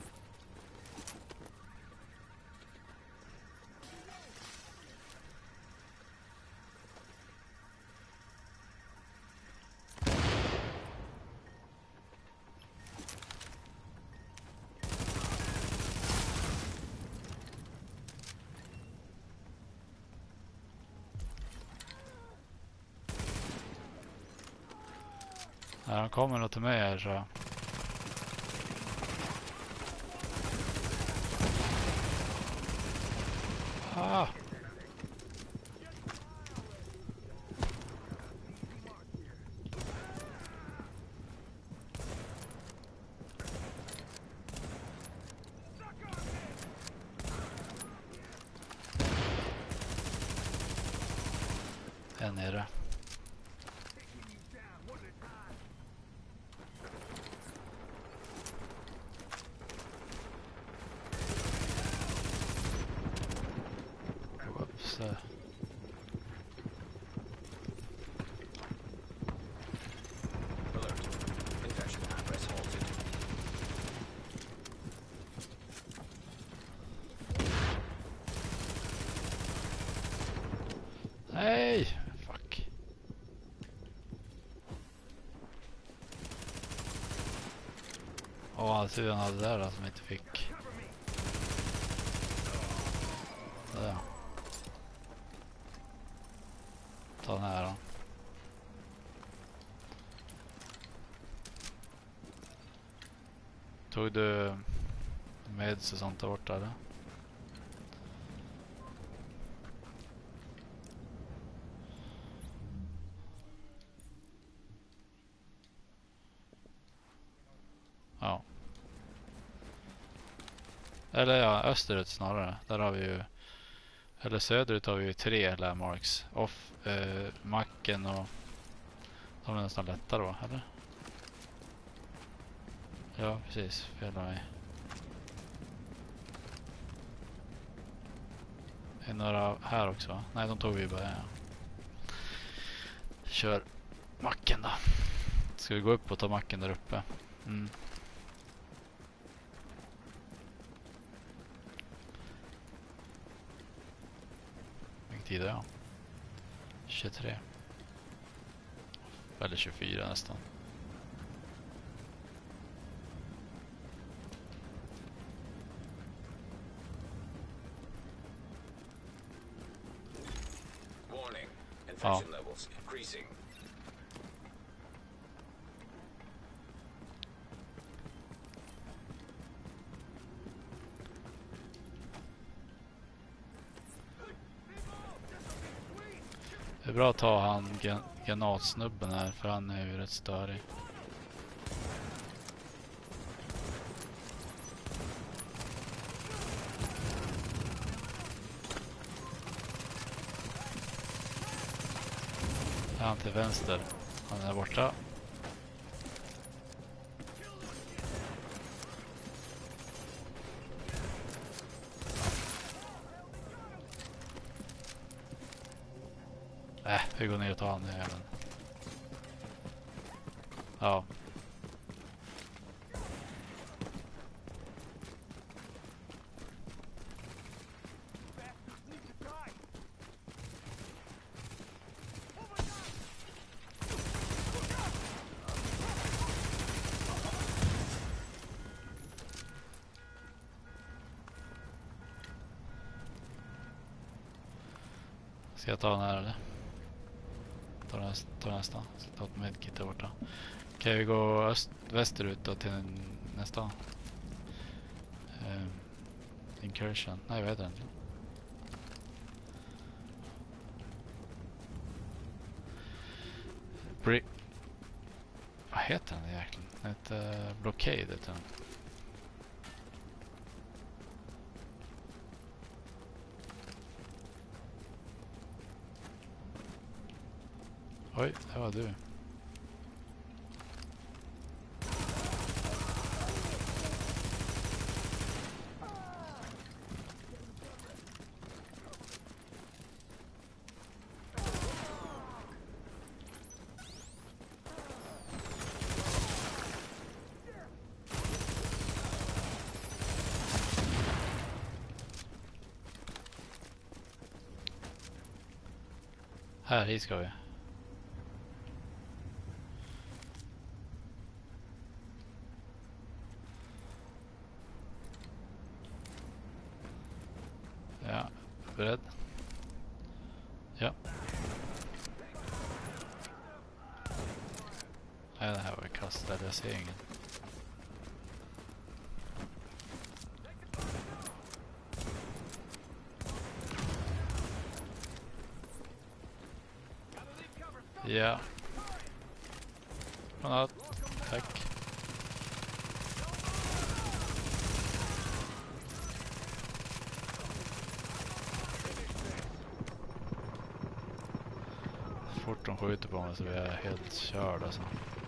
Ja, de kommer nog till mig här så. Ah! En nere. Whoops. Alert. Infection progress halted. Nej! Fuck. Åh, tur han hade där då, som inte fick. Där. Ta den här då. Tog du meds och sånt där borta eller? Ja. Eller ja, österut snarare. Där har vi ju, eller söderut har vi ju 3 landmarks. Off, macken och de är nästan lättare då, eller? Ja, precis. Fel av mig. Är några här också va? Nej, de tog vi bara. Ja. Kör macken då. Ska vi gå upp och ta macken där uppe? Mm. Vilken tid är jag? 23. Eller 24 nästan. Warning. Infection levels increasing. Det är bra att ta han granatsnubben här, för han är ju rätt störig. Han till vänster. Han är borta. Vi går ner och tar han även. Ja. Ska jag ta den här eller? Ta nästa. Ska ta ett medkit där borta. Okej, vi går västerut då till nästa. Incursion. Nej, vad heter den? Vad heter den egentligen? Den heter Blockade heter den. Oj, det var du. Här, hit ska vi. Ja, beredd? Ja. Nej, det här var kastad, jag ser ingen. Ja. Granat. Tack. Fort de skjuter på mig så vi är helt körd alltså.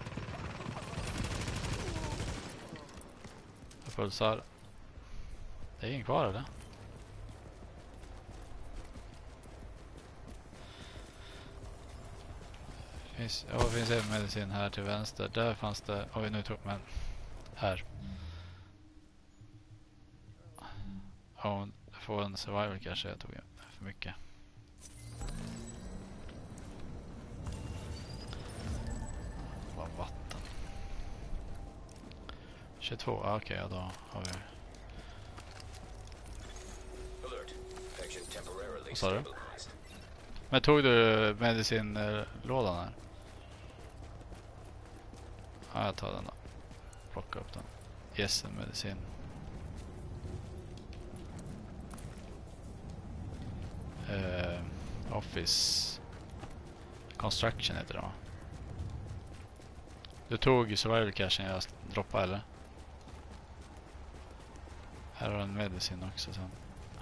Jag pulsar. Det är ingen kvar eller? Ja, det finns en medicin här till vänster. Där fanns det... Oj, nu tog man här. Ja, jag får en survival kanske. Jag tog för mycket. Vad vatten. 22, okej, ja, då har vi... Alert. Infection temporarily Vad sa du? stabilized. Men tog du medicinlådan här? Ja, jag tar den då. Plocka upp den. Yes, en medicin. Office Construction heter det va? Du tog survival cashen jag droppade eller? Här har en medicin också sen.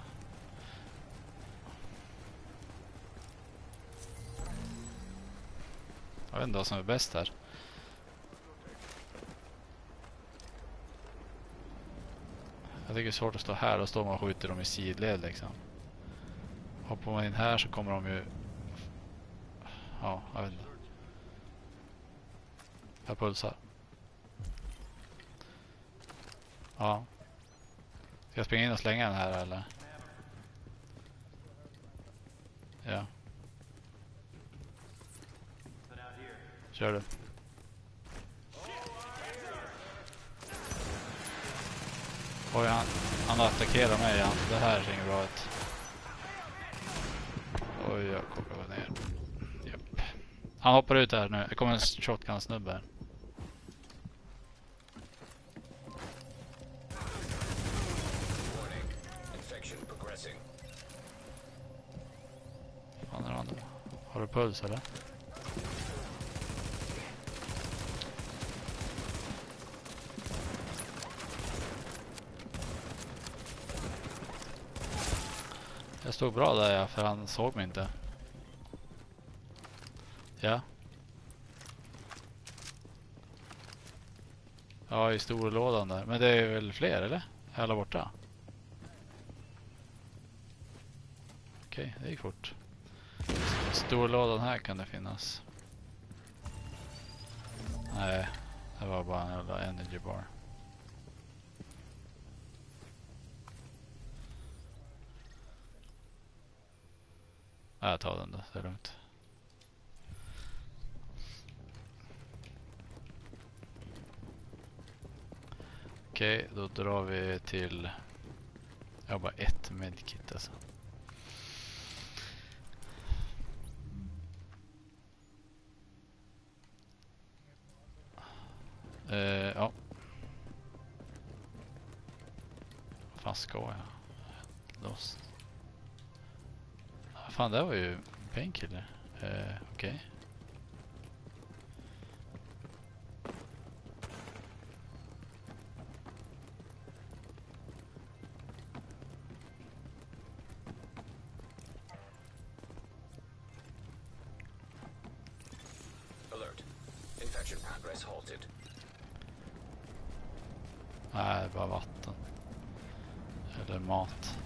Jag vet inte vad som är bäst här. Jag tycker det är svårt att stå här och stå man och skjuter dem i sidled liksom. Hoppar man in här så kommer de ju... Ja, jag vet inte. Jag pulsar. Ja. Ska jag springa in och slänga den här eller? Ja. Kör du. Oj, han attackerar mig igen. Det här ser inget bra ut. Oj, jag kommer ner. Japp. Han hoppar ut här nu. Det kommer en shotgun-snubbe här. Warning. Infection progressing. Fan är han då? Har du puls eller? Jag stod bra där ja, för han såg mig inte. Ja. Ja, i storlådan där. Men det är väl fler eller? Är alla borta? Okej, det gick fort. Storlådan här kan det finnas. Nej, det var bara en jävla energy bar. Jag tar den då, det är lugnt. Okej, då drar vi till... Jag har bara ett medkit alltså. Ja. Vad ska jag? Lost. Fan, det var ju painkiller. Okej. Alert. Infection progress halted. Nej, det är bara vatten. Eller mat.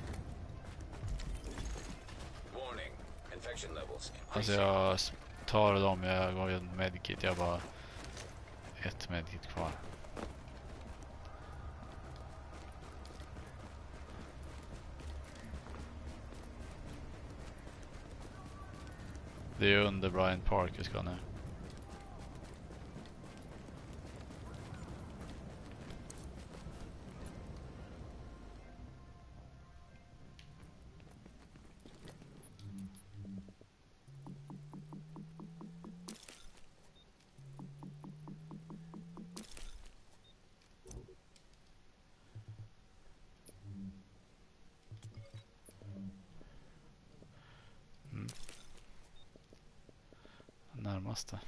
Warning. Infection levels Alltså increasing. jag tar dem, jag går en medkit. Jag har bara ett medkit kvar. Det är under Bryant Park vi ska nu. Närmaste.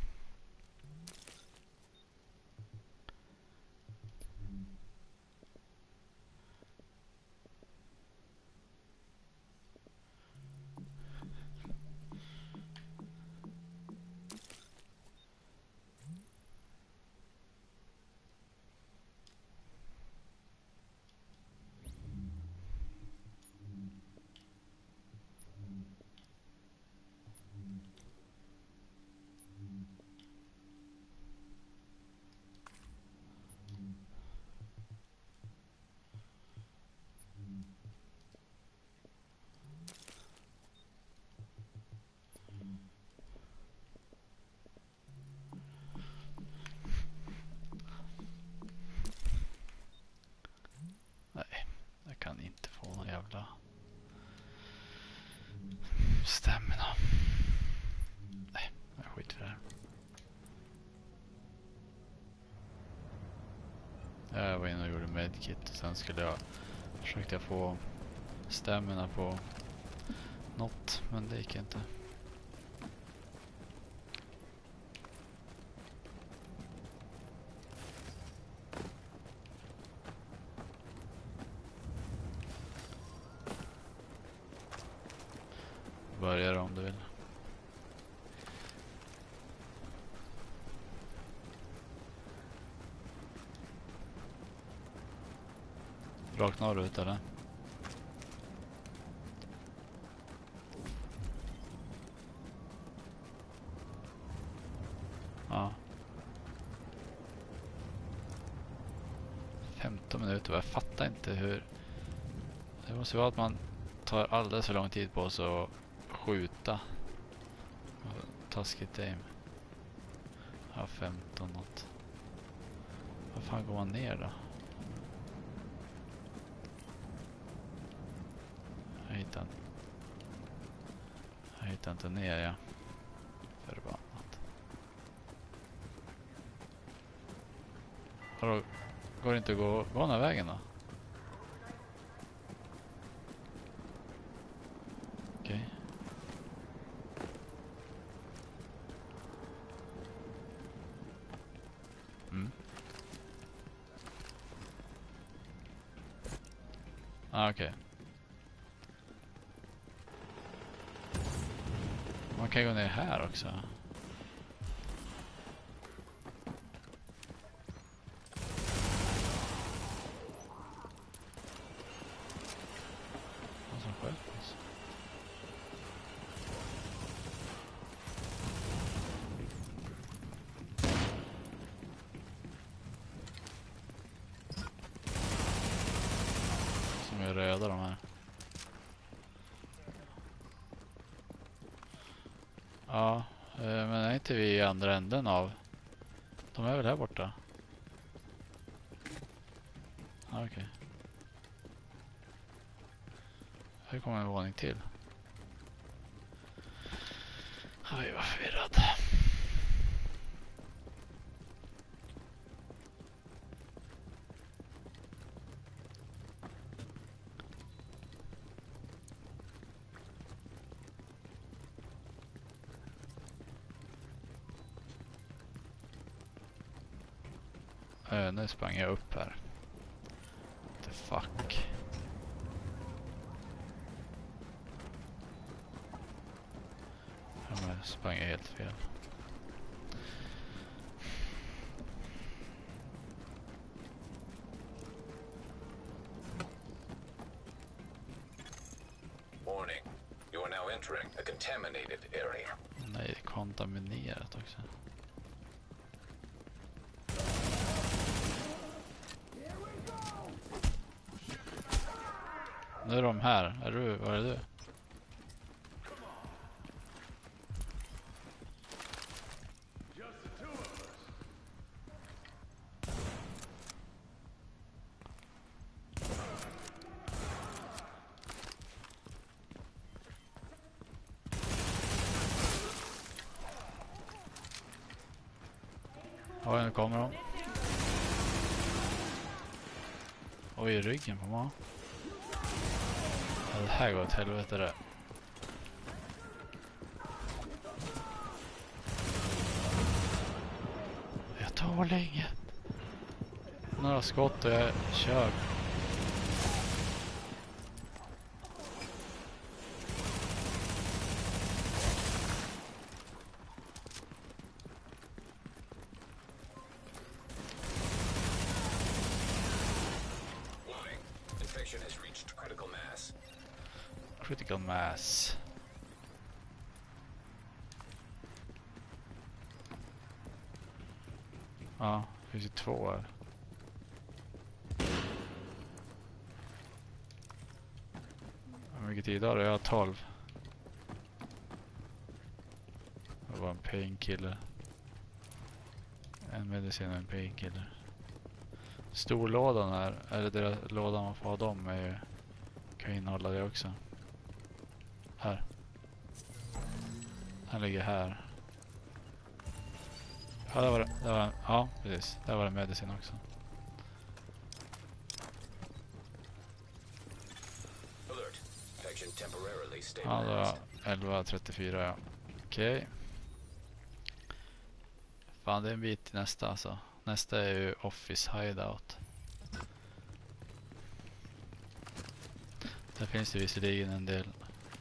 Nej, jag kan inte få någon jävla stamina. Nej, jag skiter i det här. Jag var inne och gjorde medkit. Sen skulle jag försökte få stamina på något, men det gick inte. Börjar om du vill. Rakt norrut eller? Ja. 15 minuter, jag fattar inte hur. Det måste vara att man tar alldeles för lång tid på sig att skjuta. Taskigt aim. Ja, 15 något. Vad fan går man ner då? Jag hittar inte ner, ja. Förbannat. Hallå, går det inte att gå den här vägen då? Okej. Okej. Man kan gå ner här också. Vad som sköt oss? Som är röda de här. Ja, men är inte vi i andra änden av? De är väl här borta? Ja, okej. Här kommer en våning till. Oj, vad förvirrad. Nu sprang jag upp här. The fuck. Ja, men jag sprang helt fel. Warning. You are now entering a contaminated area. Nej, det är kontaminerat också. Nu är de här. Var är du? Ja, nu kommer de. Oj, i ryggen på mig. Det här går åt helvete det. Jag tar länge. Några skott och jag kör. Warning. Infection has reached critical mass. Critical mass. Ja, det finns ju 2 här. Hur mycket tid har du? Jag har 12. Det var en painkiller. En medicin och en painkiller. Storlådan här, eller det lådan man får ha dem är ju, kan innehålla det också. Här. Han ligger här. Ja, det var, ja, precis. Där var det medicin också. Alert. Infection temporarily Ja, det var stabilized. 11:34, ja. Okej. Fan, det är en bit till nästa alltså. Nästa är ju Office Hideout. Där finns det visserligen en del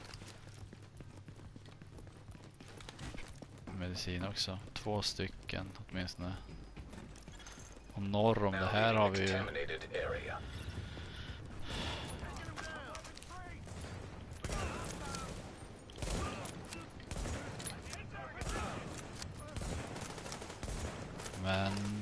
medicin också. 2 stycken åtminstone. Och norr om det här har vi ju... Contaminated area. Men...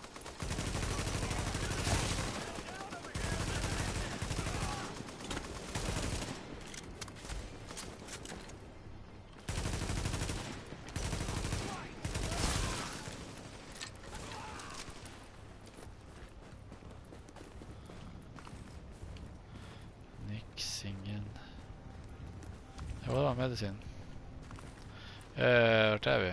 Nixingen. Ja, det var medicin. Vart är vi?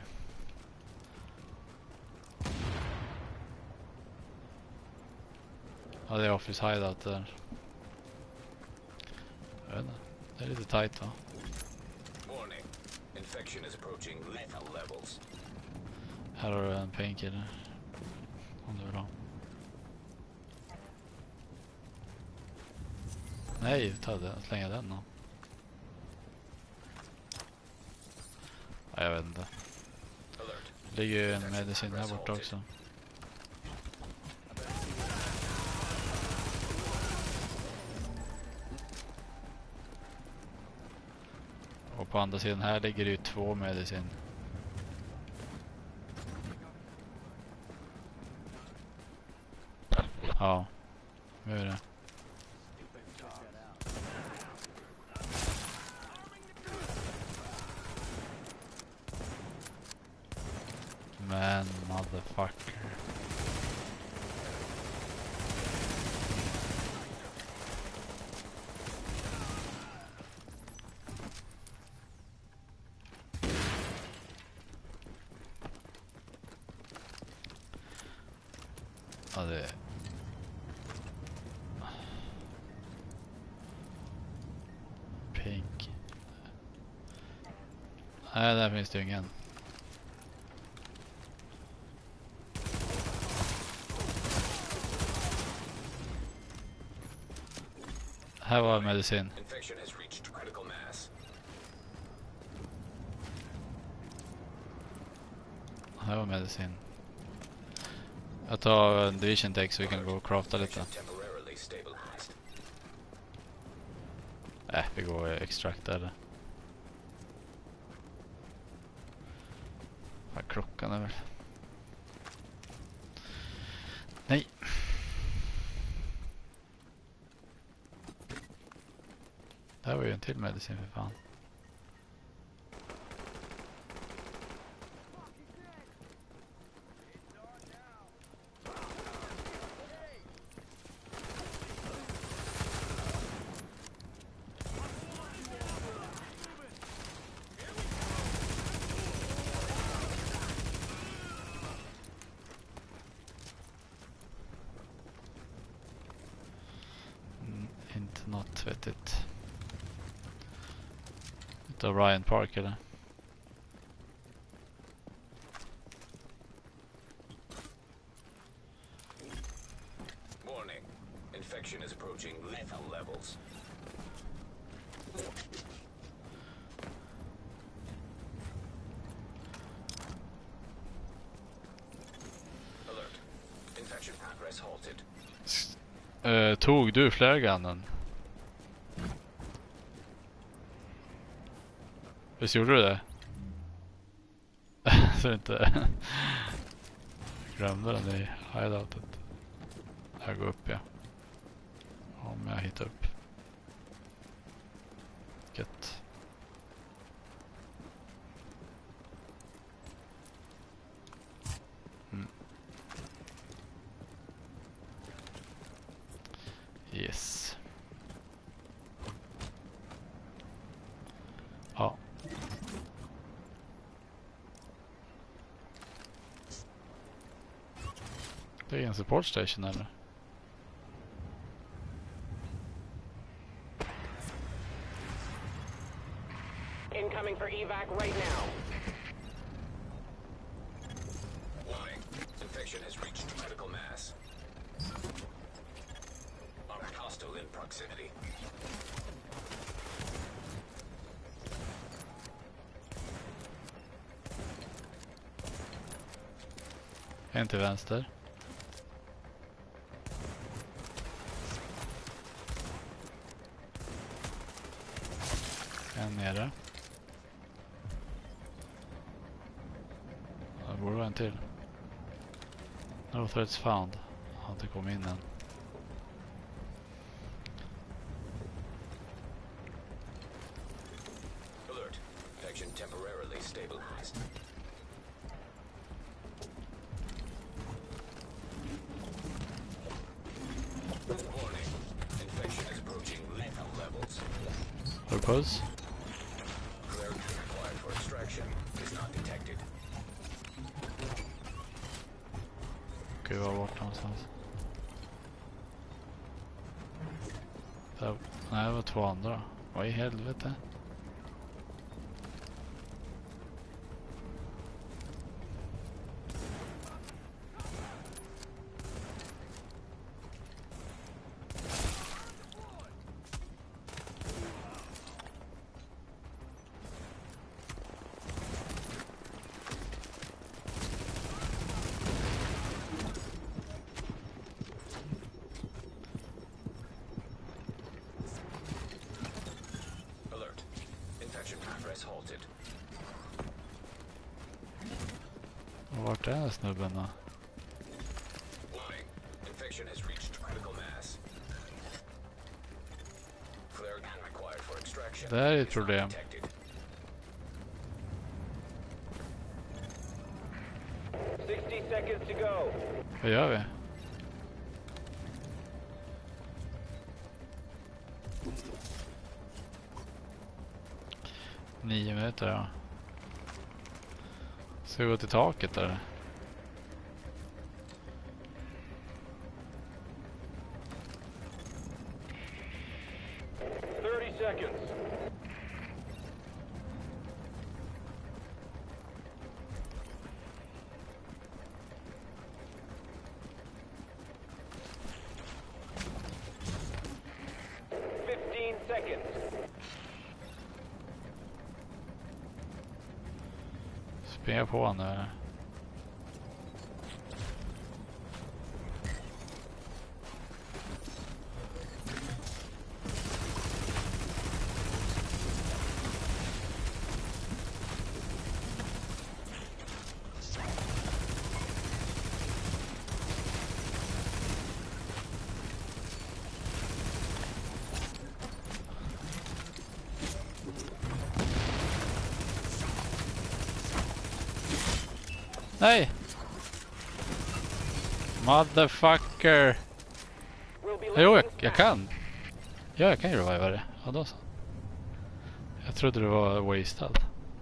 Ja, det är Office Hideout där. Jag vet inte. Det är lite tight, va? Warning. Infection is approaching lethal levels. Här har du en painkiller. Om du vill ha. Nej, ta den. Slänga den då. Ja, jag vet inte. Alert. Det ligger ju en medicin här borta också. Och på andra sidan här ligger det ju 2 medicin. Ja, nu är det. Men motherfucker. Ja, det... Pink. Nej, där finns det ju ingen. Här var medicin. Infection has reached critical mass. Här var medicin. Jag tar en division deck så vi kan gå och crafta lite. Temporarily stabilized. Vi går och extrakta eller. Vad klockan är väl. Nej. Det här var ju en till medicin för fan. Inte något vettigt. Utav Ryan Park eller? Warning. Infection is approaching lethal levels. Alert. Infection progress halted. Tog du flärgunnen? Visst gjorde du det? Så inte glömde den i hideoutet. Jag går upp, ja. Om jag hittar upp. Gött. Yes. Ja. Det är en support station eller? Incoming for evac right now. Warning. Infection has reached critical mass. Armored hostile in proximity. En till vänster. En nere. Det borde vara en till. No threats found. Har inte kommit in än. Alert. Infection temporarily stabilized. Warning. Infection is approaching lethal levels. Har du puls? Clarity required for extraction is not detected. Okej, var bort någonstans. Där, nej, det var två andra. Vad i helvete? Alert. Infection progress halted. Och vart är den här snubben då? Warning. Infection has reached critical mass. Flare gun required for extraction. Det här är ett is not problem. detected. 60 seconds to go. Vad gör vi? Nio minuter, ja. Ska vi gå till taket där? 30 seconds. seconds. Springa på honom nu. Nej! Motherfucker! We'll be Jo, landing jag fast. kan. Ja, jag kan ju reviva det. Ja, då så. Jag trodde det var wasted.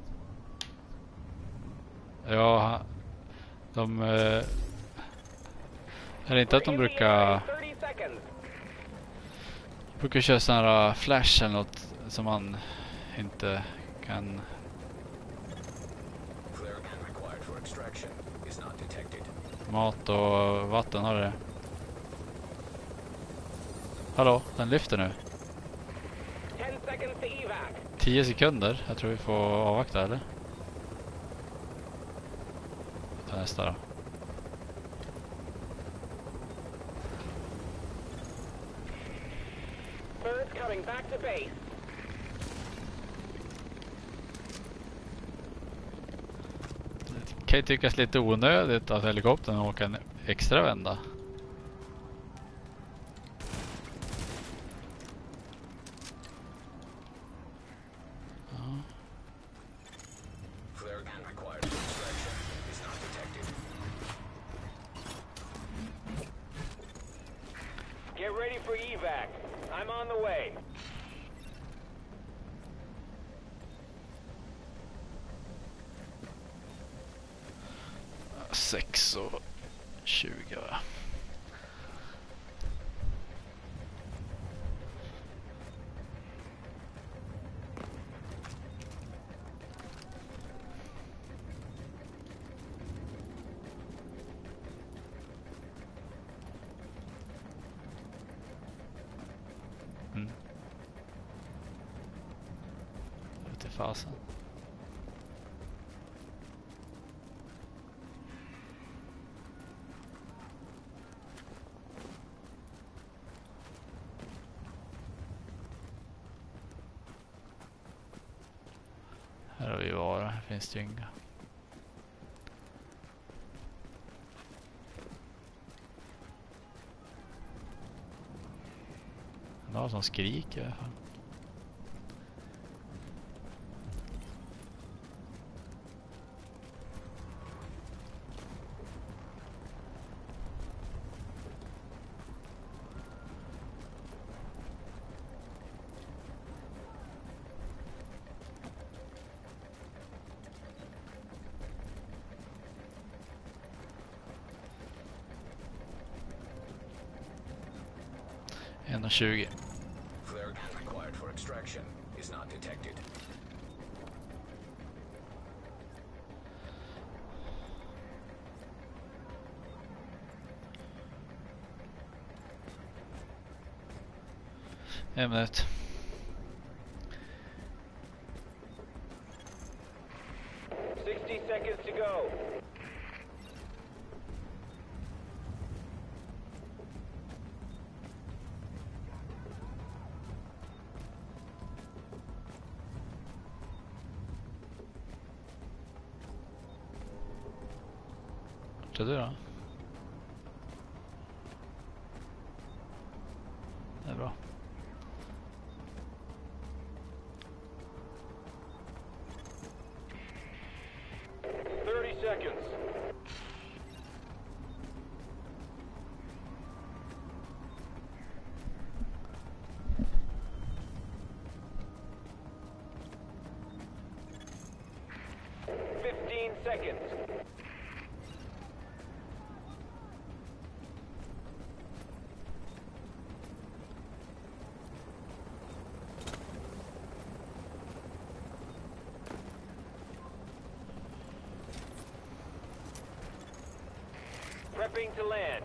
Ja, de... är det inte att de We're in the area in brukar 30 seconds. köra sån här flash eller något som man inte kan... Flare gun required for extraction is not detected. Mat och vatten har det. Hallå, den lyfter nu. 10 seconds to evac. 10 sekunder. Jag tror vi får avvakta, eller? Ta nästa då. Birds coming back to base. Det kan ju tyckas lite onödigt att helikoptern åker en extra vända. Flare gun required for extraction is not detected. Get ready for evac. I'm on the way. Sex och 20, va? Ute i fasen. Här har vi varit. Här finns det ju inga. Någon som skriker i alla fall. En och 20. Flare gun required for extraction is not detected. En minut. Seconds to go. Vart är du då? Det är bra. Seconds. Seconds. Prepping to land.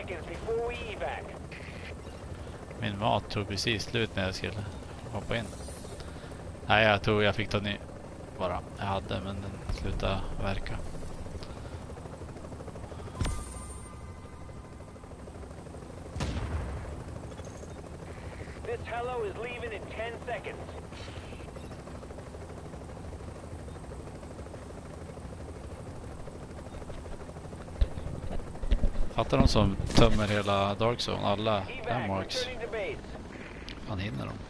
seconds before we evac. Min mat tog precis slut när jag skulle hoppa in. Nej, jag fick ta ny bara. Jag hade, men den slutade verka. This hello is leaving in 10 seconds. Fattar de som tömmer hela Dark Zone, alla Evac landmarks. returning to base. Fan hinner de?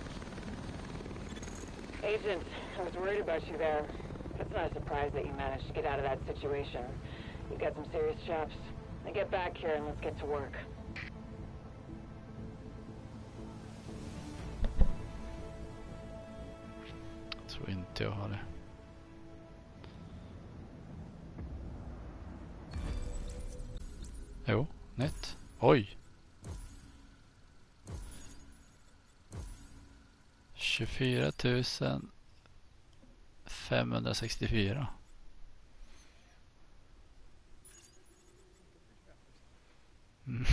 Agent, I was worried about you there. It's not a surprise that you managed to get out of that situation. You've got some serious chops. Now get back here and let's get to work. Jag tror inte jag har det. Jo, nytt. Oj! 24 564. Mm.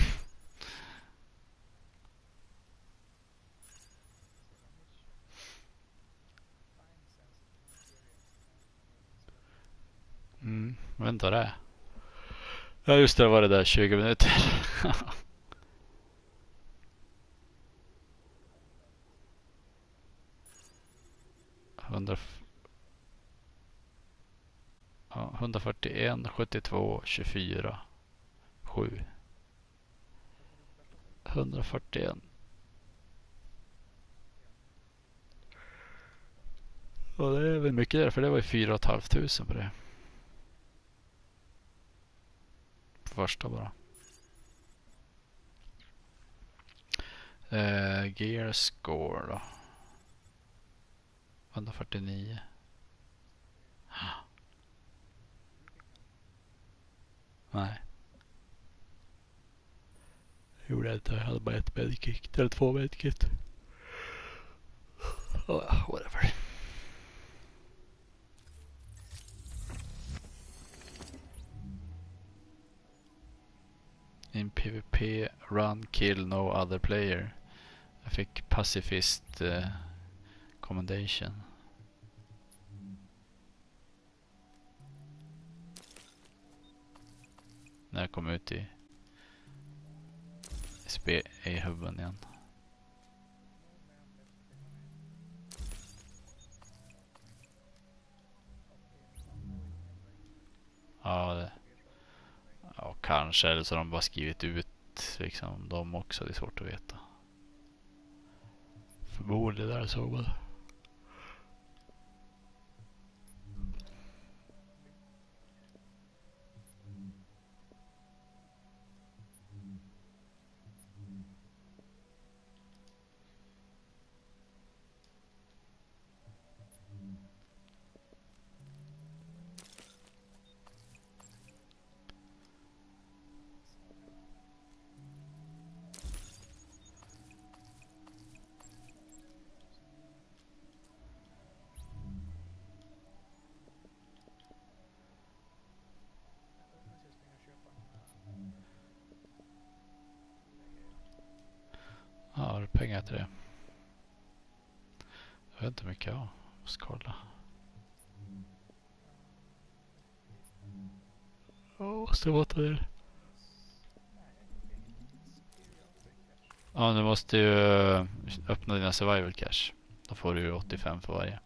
Vänta det. Ja just det, var det där 20 minuter. 141, 72, 24, 7. 141. Och det är väl mycket där, för det var ju 4 500 på det. På första bara. Gear score då. 149. Nej. Gjorde jag inte. Jag hade bara ett medkit. Eller 2 medkit. Oh, whatever. In PvP, run, kill no other player. Jag fick pacifist commendation. När jag kom ut i hubben igen. Ja, kanske. Eller så har de bara skrivit ut liksom de också. Det är svårt att veta. Förmodligen där såg man. Ja, har du pengar till det? Jag vet inte hur mycket jag har. Måste kolla. Måste vara det. Ja, du måste ju öppna dina survival cache. Då får du 85 för varje.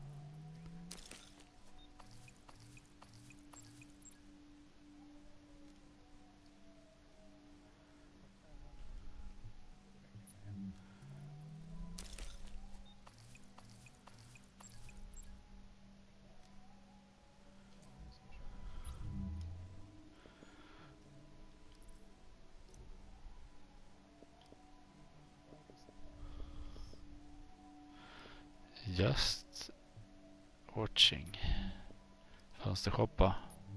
Just watching. Fönstershoppa.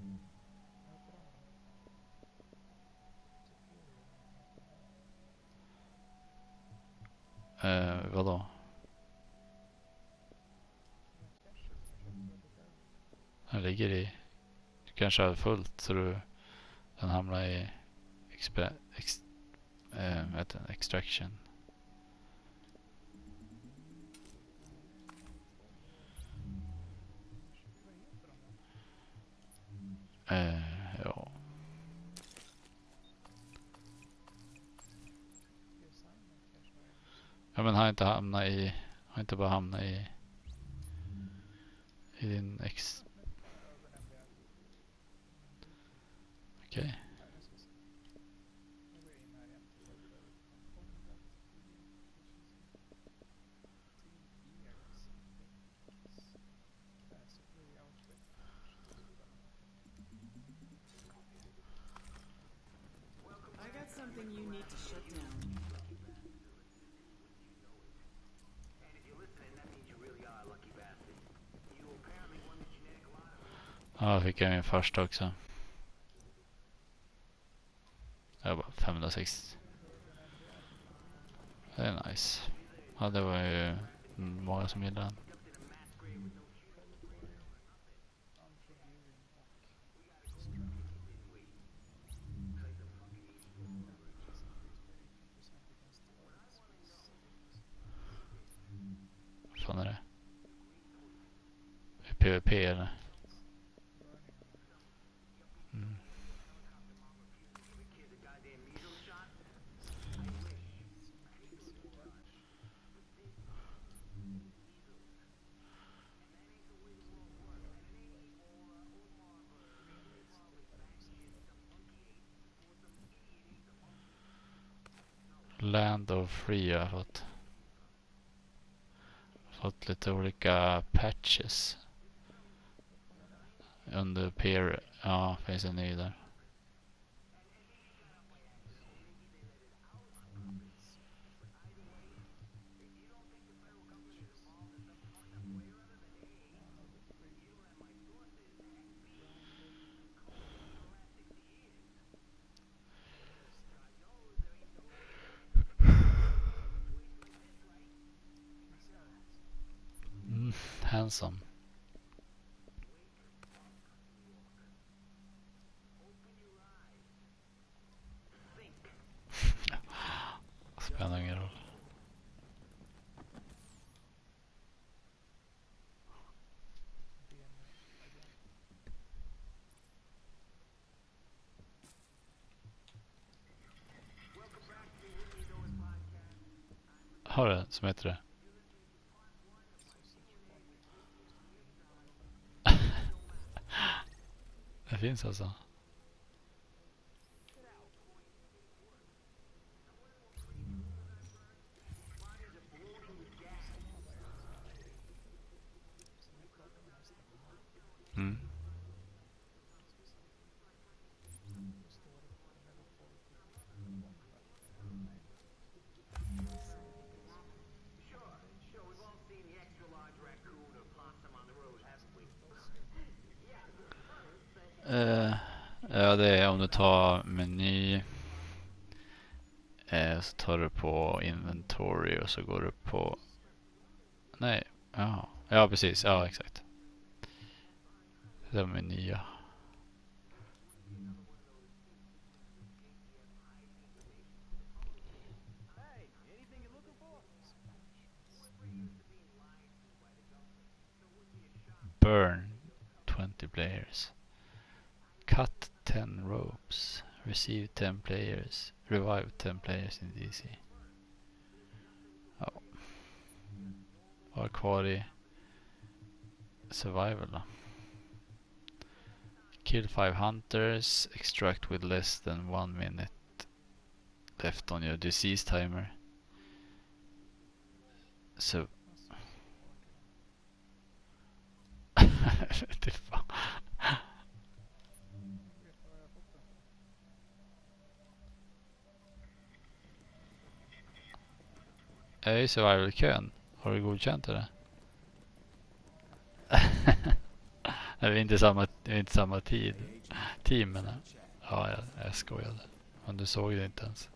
Vadå? Den ligger i. Du kanske har fullt så den hamnar i vet du, extraction. Ja. Ja, men har inte hamnat i, har inte bara hamnat i din ex. Okej. I got something you need to shut down. Ja, fick jag min första också. Jag bara 560. Det är nice. Ja, det var ju många som gillade den. Vad fan är det? PVP eller? Mm. Land of Free har jag fått. Fått lite olika patches. Under peer. Ja, finns en ny där. Handsome. Spelar ingen roll. Har du som heter det? Det finns alltså. Mm. Ja, det är om du tar meny. Så tar du på inventory och så går du på... Nej, ja. Ja, precis. Ja, exakt. Det är meny, ja. Burn 20 players. Cut 10 ropes. Receive 10 players. Revive 10 players in DC. Ja. Var kvar i survival då. Kill 5 hunters. Extract with less than 1 minute left on your disease timer. Så... Det fan. Jag är i survival-kön. Har du godkänt det? Nej, vi är inte samma tid. Teamen. Ja, jag skojade. Men du såg det inte ens.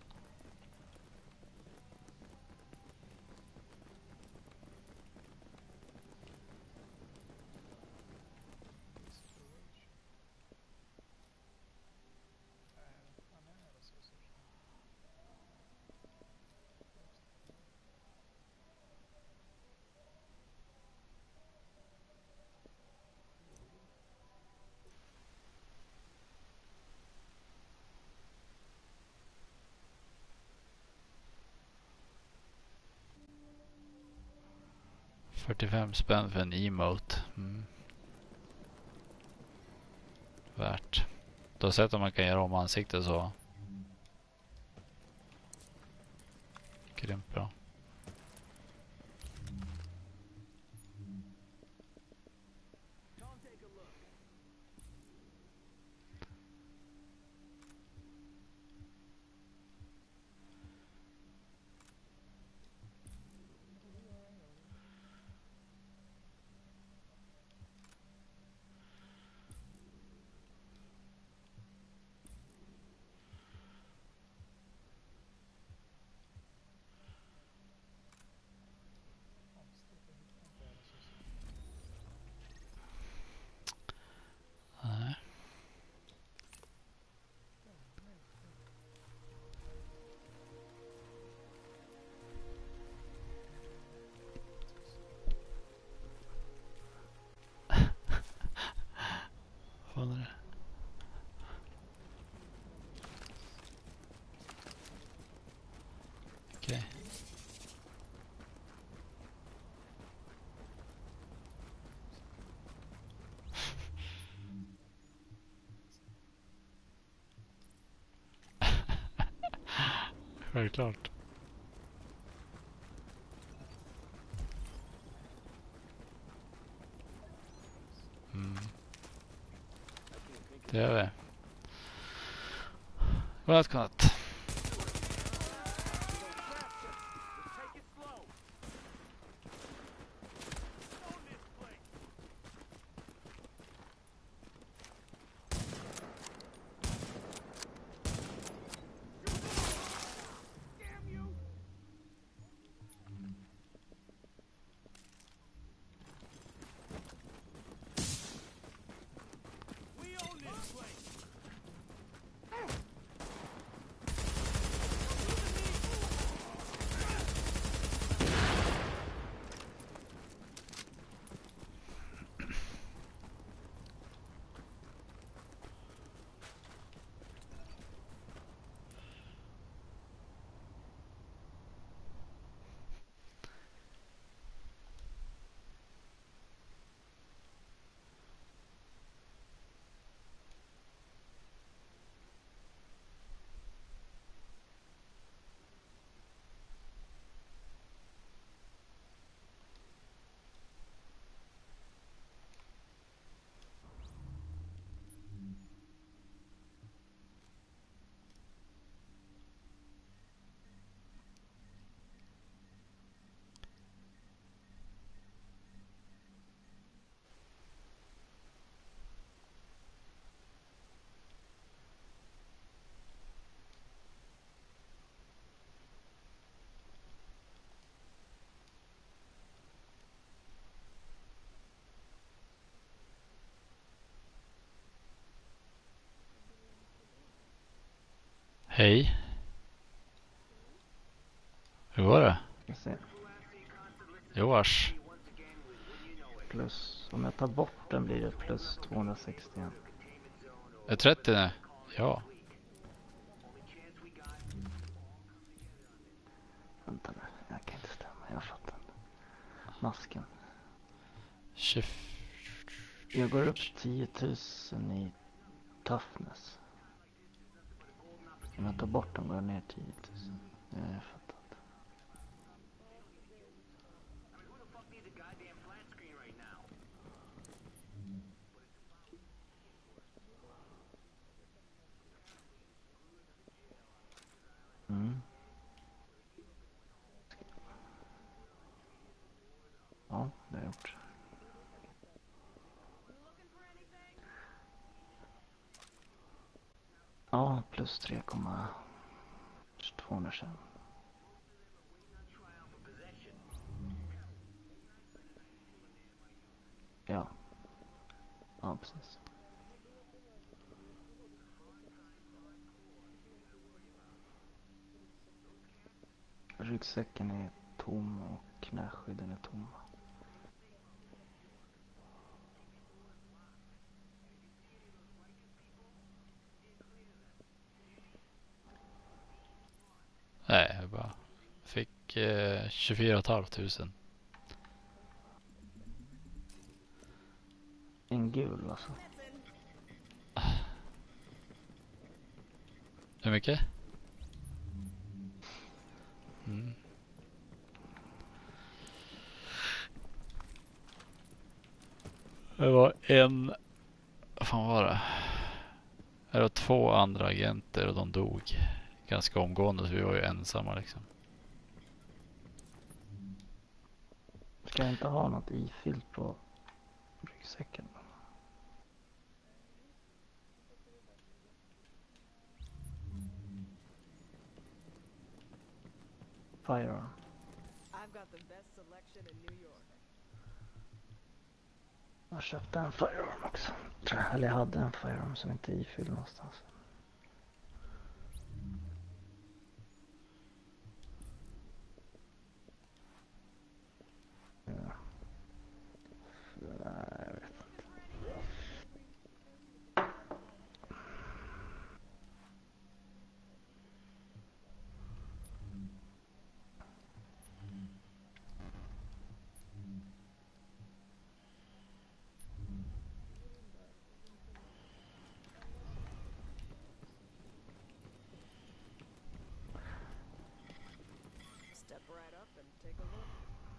45 spänn för en emote. Värt. Du har sett om man kan göra om ansiktet så. Grymt bra. Nej. Vad är det? Okej. Självklart. Det gör vi. Godnatt, godnatt. Take it slow. Own this place. Damn you! We own this place. Hej. Hur går det? Ska se. Joars. Plus, om jag tar bort den blir det plus 261. Är 30 nu? Ja. Vänta nu, jag kan inte stämma, jag fattar inte. Masken. 20. Jag går upp 10 000 i toughness. Om jag tar bort den går jag ner 10 000. Jag fattar inte. Ja, det har jag gjort. Ja, plus 3,221. Ja. Ja, precis. Ryggsäcken är tom och knäskydden är tomma. Nej, jag bara fick 24 500. en gul alltså. Hur mycket? Mm. Det var en... Vad fan var det? Det var 2 andra agenter och de dog ganska omgående, så vi var ju ensamma liksom. Ska jag inte ha något ifyllt på ryggsäcken? Firearm. I've got the best selection in New York. Jag köpte en firearm också. Eller jag hade en firearm som inte är ifylld någonstans. Ja. Nej, jag vet inte. Step right up and take a look.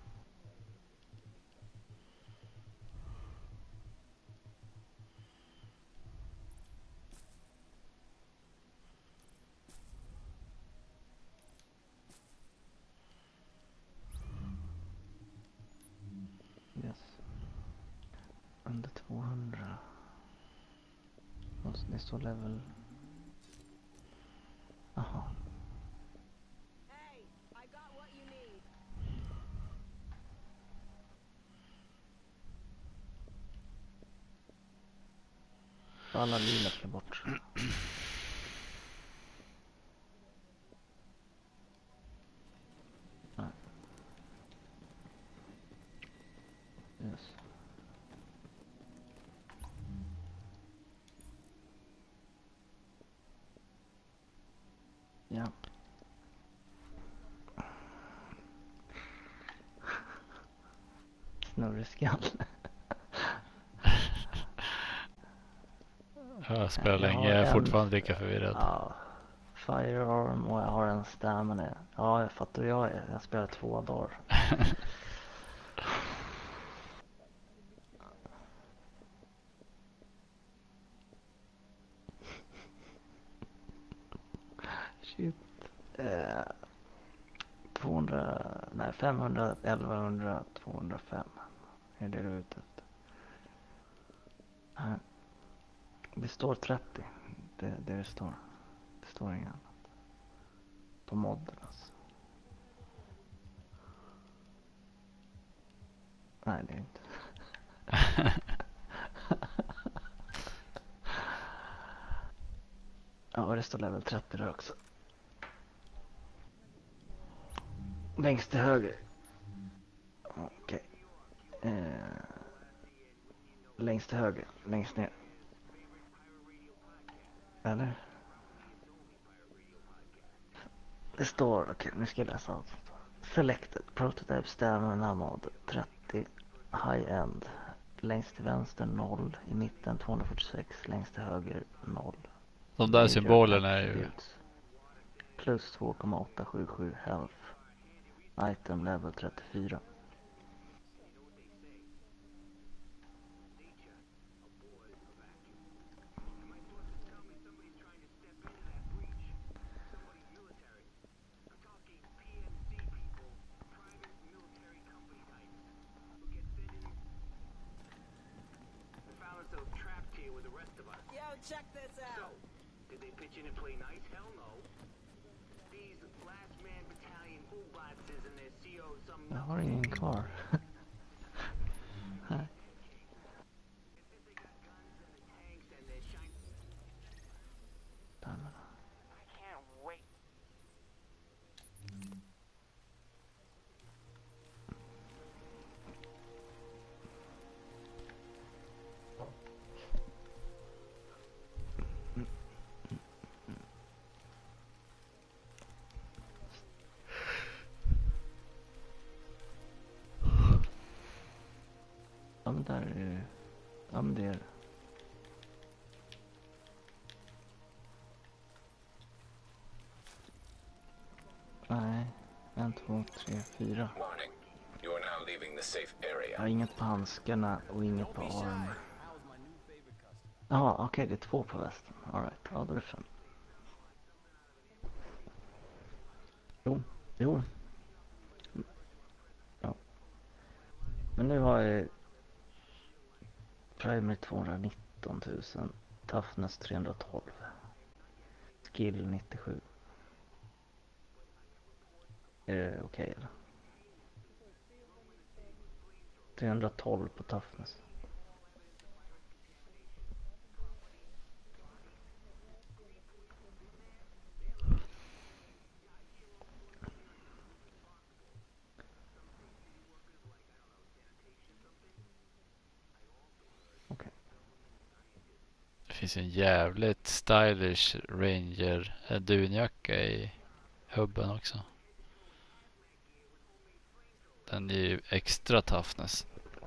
Yes. Under 200. Det står level. Jaha. Hey, I got what you need. Alla lila ska bort. Nej. Yes. Ja. Snurrig skall. Jag spelar Jag länge, har jag är en- fortfarande lika förvirrad. Ja. Firearm och jag har en stamina. Ja, jag fattar hur jag är. Jag spelar 2 dagar. Shit. 200, nej 500, 1100, 205. Är det du är ute efter? Nej. Det står 30. Det står. Det står inget annat. På modden alltså. Nej, det är inte. Ja, och det står level 30 där också. Längst till höger. Okej. Längst till höger. Längst ner. Eller? Det står, okej, nu ska jag läsa allt. Selected prototype stamina mod 30 high end. Längst till vänster 0, i mitten 246, längst till höger 0. De där symbolerna är ju... Attributes. Plus 2,877 health. Item level 34. Yo, check this out. Did they pitch in and play nice? Hell no. These last man battalion boobotses and their CO some Jag har ingen kvar. Nej. Där men. Can't wait. Ja, men där är det Ja, men det är det. Nej, 1, 2, 3, 4. Warning. You are now leaving the safe Jag area. har inget på handskarna och inget på armor. Ja, okej, det är 2 på västen. All right, ja, då är det 5. Jo. Ja. Men nu har jag Primary 219 000, Toughness 312, Skill 97. Är det okej eller? 312 på Toughness. Okej. Det finns en jävligt stylish Ranger dunjacka i hubben också. Den är ju extra toughness.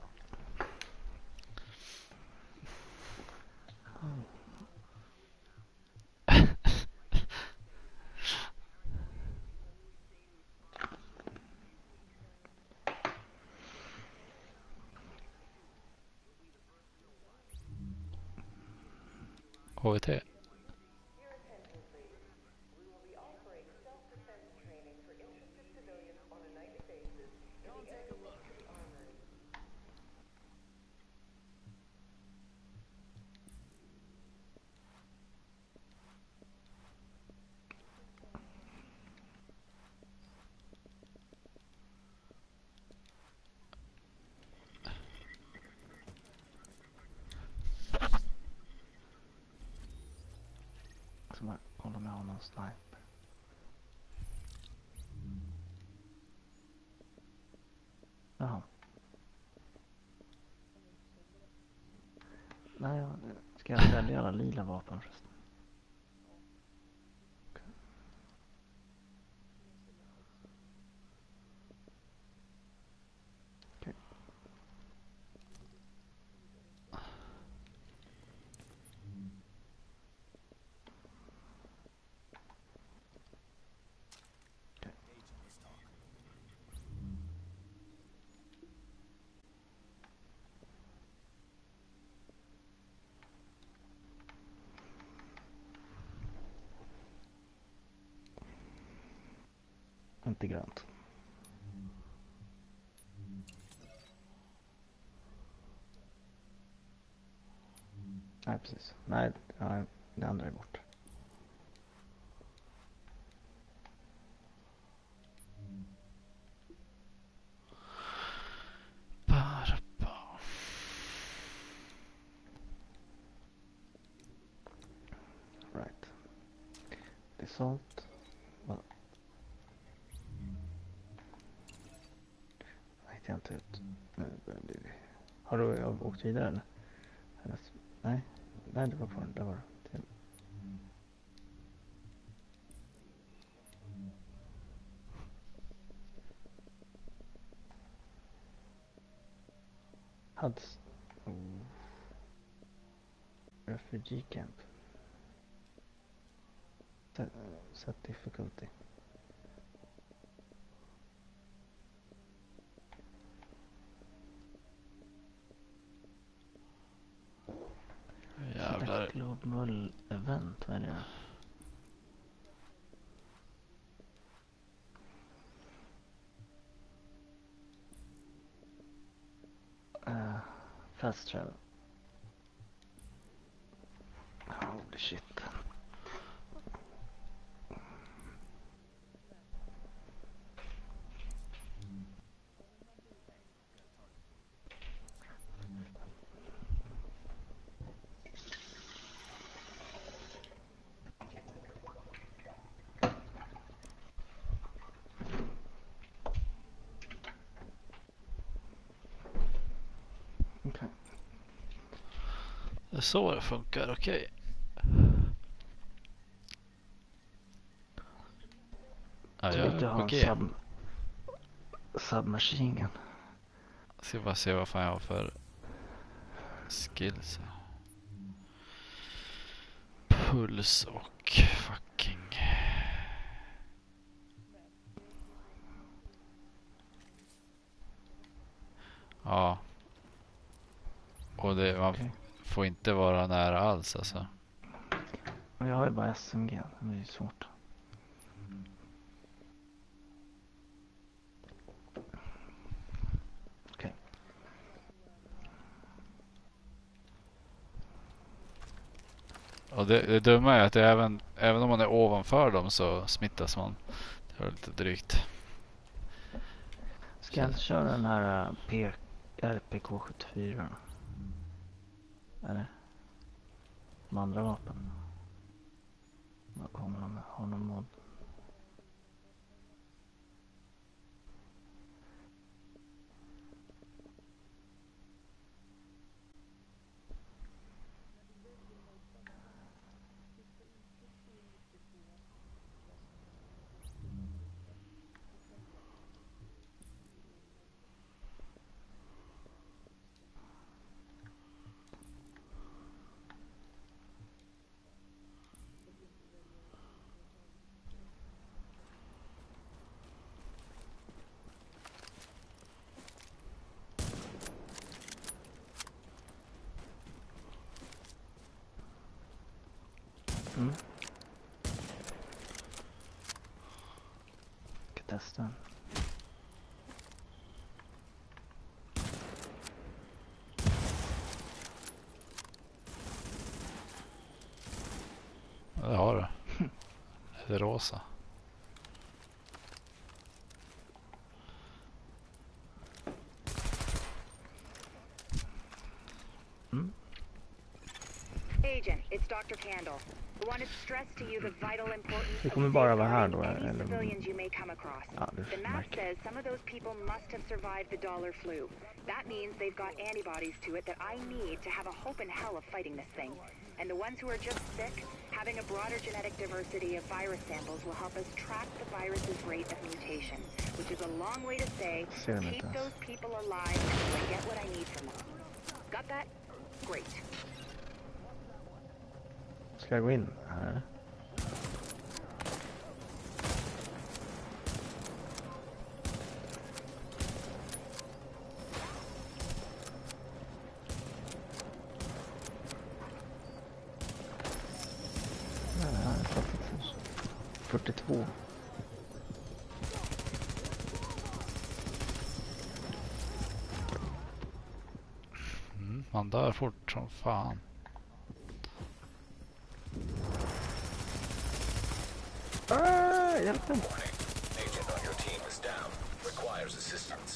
HVT. Så bara kolla om jag har någon sniper. Jaha. Nej, ska jag välja alla lila vapen förresten? Okej. Inte grönt. Nej, precis. Nej, det andra är bort. Right. Det är sånt. Nej, det är inte ut. Nu börjar det bli... Har du åkt vidare eller? Nej, det var kvar. Det var det. Huds. Refugee camp. Set difficulty. Jävlar. Global event, vad är det? Fast travel. Holy shit. Okay. Det är så det funkar, okej. Ja, Jag har okej. en submachine gun. Ska bara se vad fan jag har för skills. Puls och fucking... Ja. Och det, man Okej. får inte vara nära alls alltså. Och jag har ju bara SMG, det är ju svårt. Okej. Och det dumma är att det även om man är ovanför dem så smittas man. Det var lite drygt. Ska jag inte köra den här RPK-74 då? Eller? De andra vapen. Vad kommer de med? Har någon mod? Mm. Ska testa. Ja, det har du. Det är rosa. Mm. Agent, it's Dr. Candle. We wanted to stress to you the vital importance Det of kommer bara vara här safeguarding då, any eller? civilians you may come across. Ja, det The map märker. says some of those people must have survived the dollar flu. That means they've got antibodies to it that I need to have a hope in hell of fighting this thing. And the ones who are just sick, having a broader genetic diversity of virus samples will help us track the virus's rate of mutation, which is a long way to say, Ser dem keep inte ens. those people alive until I get what I need from them. Got that? Great. Ska jag gå in här? Nej, jag har fått ett 42. Man dör fort som fan. Hjälp mig. Warning. Agent on your team is down. Requires assistance.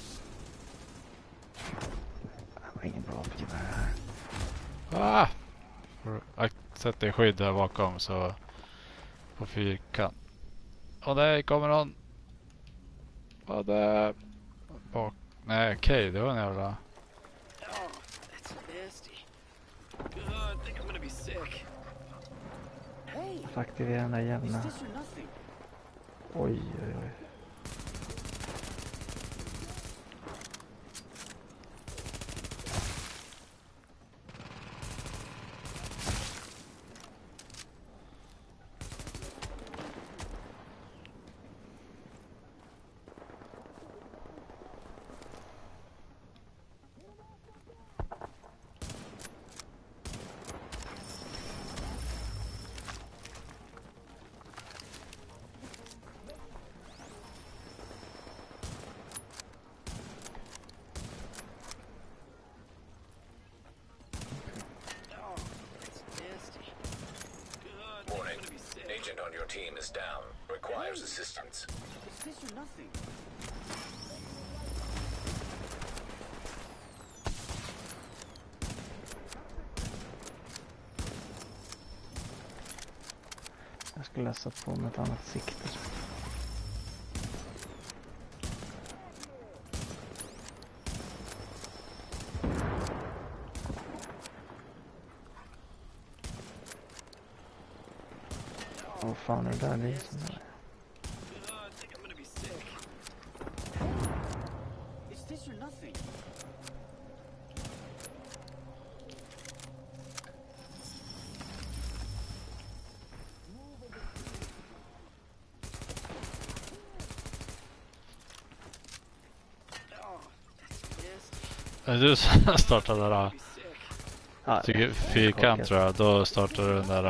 Det var ingen bra gevär här. Ah! Sätt dig i skydd här bakom så på fyrkant. Och där kommer någon. Vad är bak? Nej, okej, det var en jävla... Oh, that's nasty. God, I think I'm gonna be sick. Hey, Varför aktiverar den där is jävla... this or nothing? Oj, oj, oj. Oh, that's nasty. God, I think I'm Warning. gonna be sick. Agent on your team is down. Requires assistance. Is this or nothing? Jag skulle läsa på med ett annat sikte. Vad fan är det där? Det är som där. God, I think I'm gonna be sick. Is this or nothing? Är du som startade där? Be sick. Ja, Tycker fyrkant tror jag. Då startar du den där...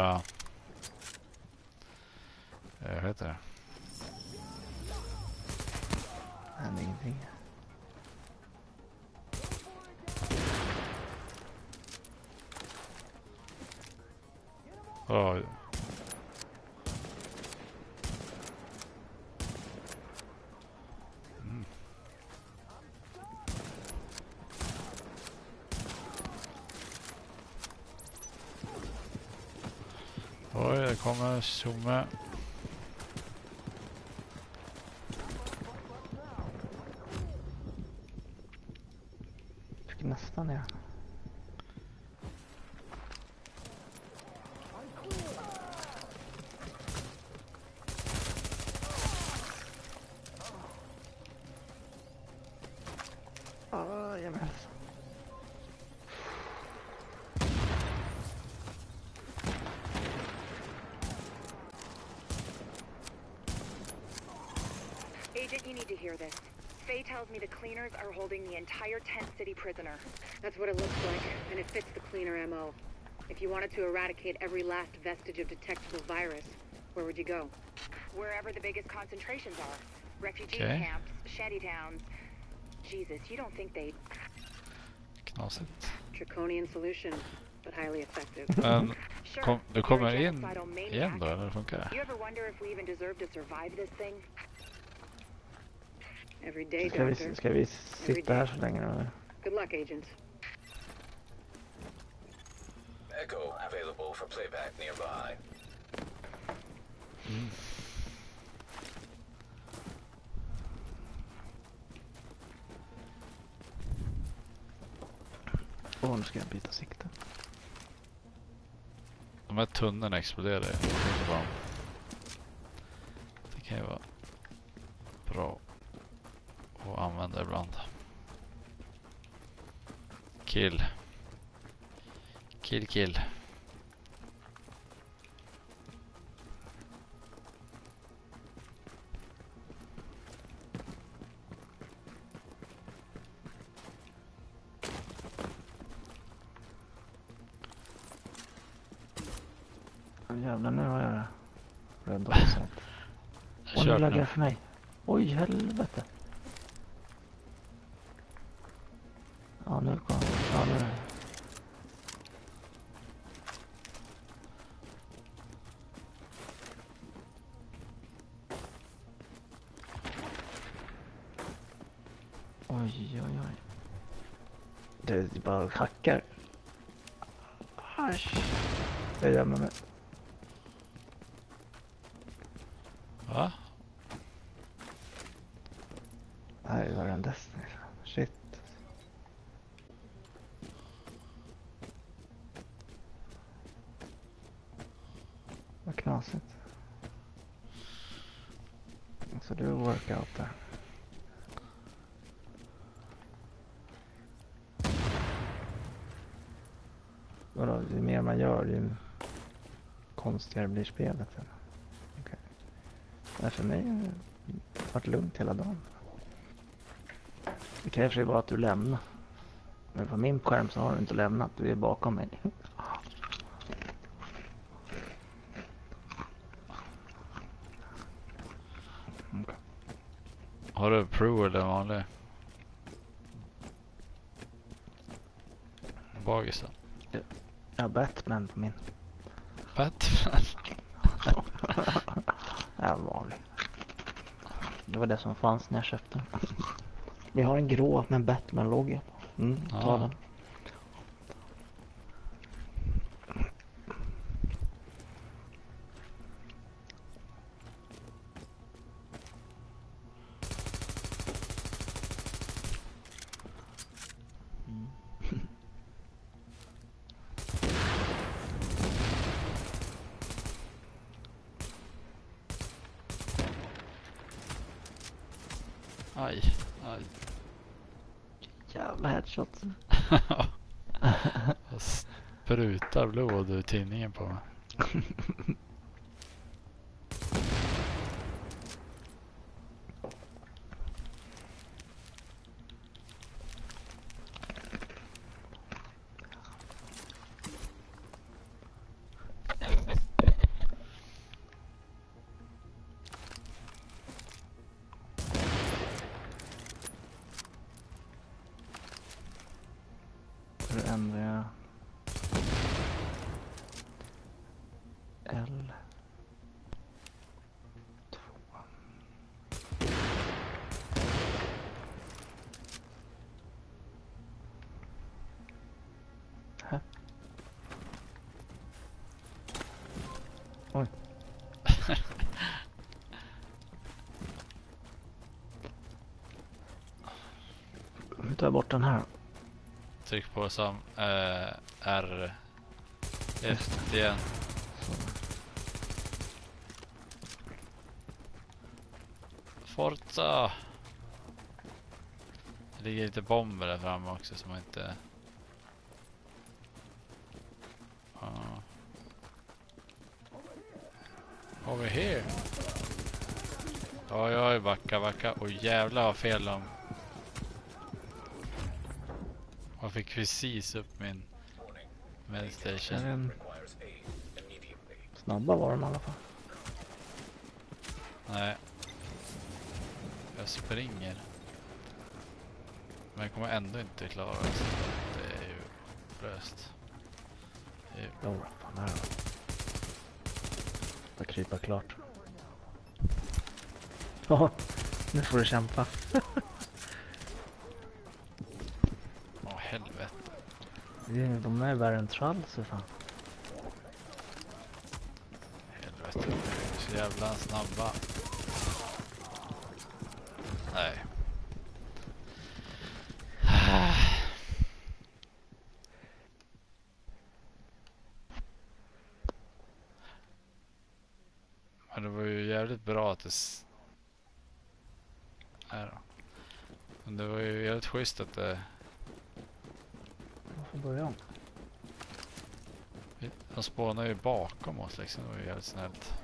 vad heter det? hände ingenting. Oj. Oj, det kommer Tjomme. Fick nästan det. Jajamän. Agent, you need to hear this. Faye tells me the cleaners are holding the entire Tent City prisoner. That's what it looks like, and it fits the cleaner MO. If you wanted to eradicate every last vestige of detectable virus, where would you go? Wherever the biggest concentrations are. Refugee camps, shanty towns. Jesus, you don't think they'd... Knasigt. Draconian solution, but highly effective. Men Sure, du you're kommer a in genocidal maniac. igen då, eller hur funkar det? You ever wonder if we even deserve to survive this thing? Every day, Doctor. Ska vi sitta här så länge eller? Good luck, agent. Echo available for playback nearby. Nu ska jag byta sikte. De här tunnorna exploderar ju. Det är inte bra. Det kan ju vara bra att använda ibland. Kill. Kill, kill. Jävlar, nu har jag det. Rädd och sett. Och nu Kört lägger nu. jag för mig. Oj, helvete. Ja, nu kom. Ja, nu. Oj, oj, oj. Det bara hackar. Asch. Jag gömmer mig. Va? Nej, det var en Destiny. Shit. Vad knasigt. Så du workout där. Vadå, ju mer man gör ju konstigare blir spelet. Okej. Nej, för mig har det varit lugnt hela dagen. Det kan ju vara att du lämnar. Men på min skärm så har du inte lämnat. Du är bakom mig. Okay. Har du pro eller vanlig? Bagisen. Jag har Batman på min. Batman. Ja, vanlig. Det var det som fanns när jag köpte den. Vi har en grå med en Batman-logga. Ta Ja. den. Aj. Aj. Jävla headshot. Jag sprutar blod ur tinningen på mig. är L 2. Här. Oj. Nu tar jag bort den här. Tryck på som R F igen. Forza! Det ligger lite bomber där framme också som man inte... Over here. Oj, oj, backa. Oj, jävlar vad fel om. Jag fick precis upp min meditation. Snabba var de i alla fall. Nej. Jag springer. Men jag kommer ändå inte klara det. Det är ju löst. Jo, fan här då. Jag kryper klart. Ja, nu får du kämpa. Åh, helvete. De är värre än trall så fan. Helvete. De är så jävla snabba. Nej. Men det var ju jävligt bra att det... Nej då. Men det var ju jävligt schysst att det... Jag får börja om. De spånar ju bakom oss liksom. Det var ju jävligt snällt.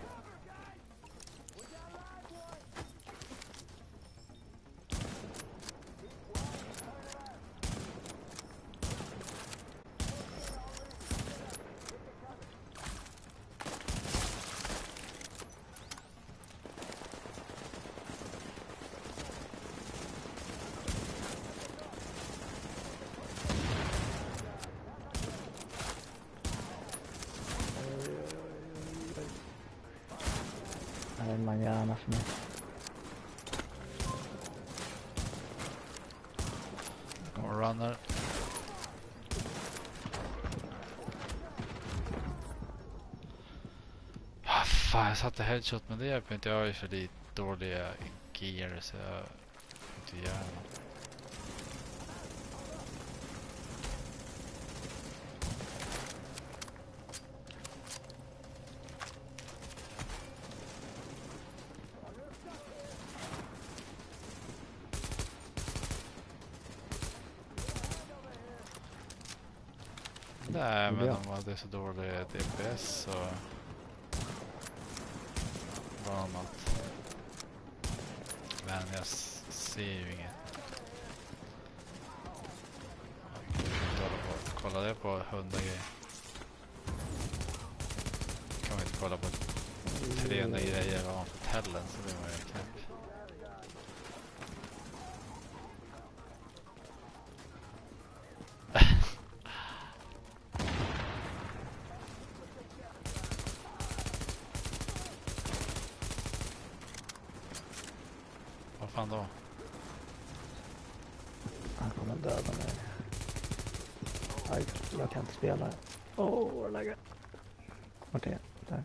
Här är man gärna för mig. Runner. Ah, fan, jag satte headshot men det hjälper inte. Jag har ju för lite dåliga gear så jag inte gör något. Nej, men de hade så dålig DPS så var något. Men jag ser ju inget. Kolla det på hundgrejer. Kan man inte kolla på 300 grejer av hotellen så blir man ju knäpp. Vad fan då? Han kommer döda mig. Aj, jag kan inte spela. Vad lägger. Vart är jag? Där.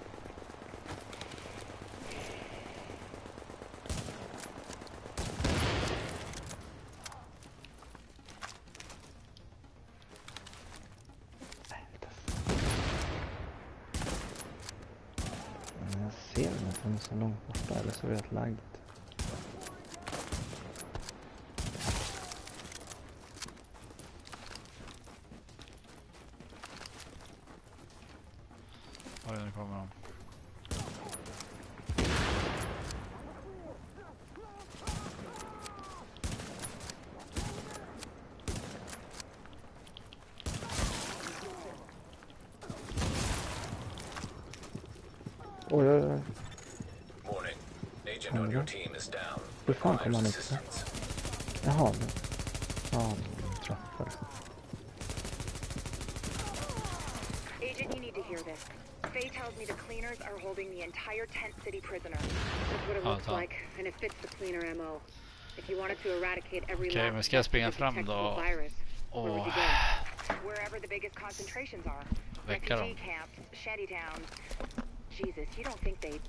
Jag ser den att den är så långt borta eller så är det ett laggt. Oj, nu kommer de. Oj, oj, oj. Warning. Agent on your team is down. Hur fan kommer han Requires inte? assistance. Jaha, nu. Ja, de träffar. Agent, you need to hear this. Faye tells me the cleaners are holding the entire Tent City prisoner. That's what it looks like, and it fits the cleaner MO. If you wanted to eradicate every Okej, men ska jag springa fram då och wherever the biggest concentrations are. väcka dem? Refugee camps, shantytowns. Jesus, you don't think they...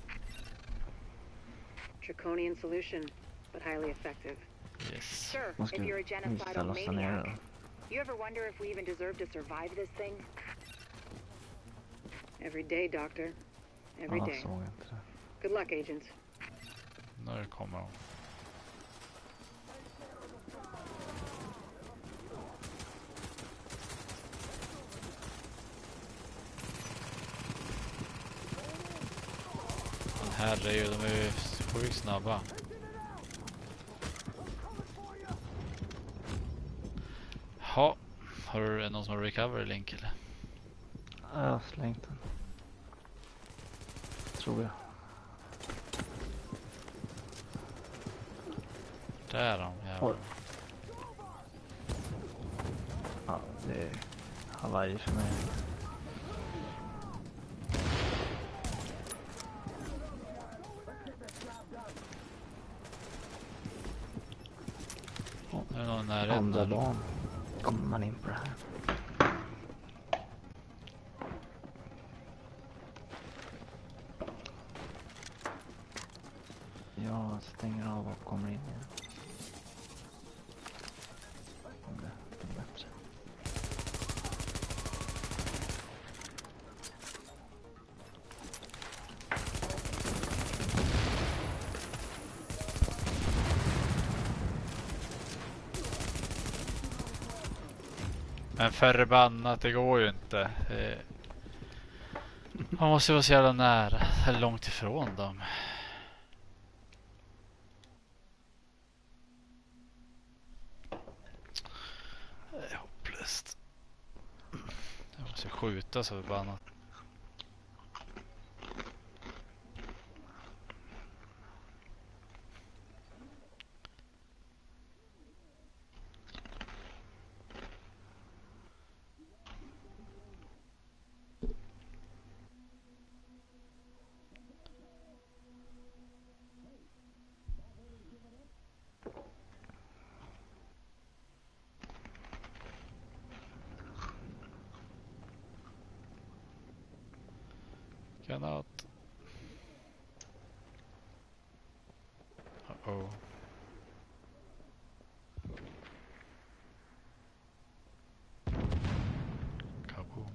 Draconian solution, but highly effective. Yes. Sure, Man ska if you're a visa genocidal lossa ner maniac. det. You ever wonder if we even deserve to survive this thing? Every day, Doctor. Every Ja, day. såg inte det. Good luck, Agent. När kommer de? Herregud, de är ju sjukt snabba. Ha, har du någon som har recovery link eller? Ja, jag har slängt den. Tror jag. Där är de, jävlar. Oj. Ja, det är Hawaii för mig. Är det någon nära? Andra dagen kommer man in på det här. Jag stänger av och kommer in igen. Om det är bättre. Men förbannat, det går ju inte. Man måste vara så jävla nära, eller långt ifrån dem. Det är hopplöst. Jag måste skjuta så förbannat. Granat. Uh-oh. Kaboom.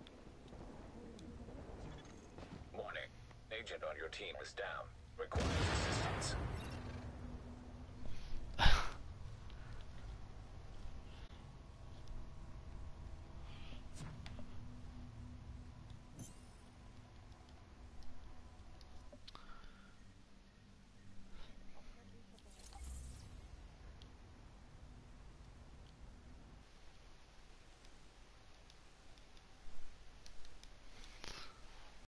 Warning. Agent on your team is down. Requires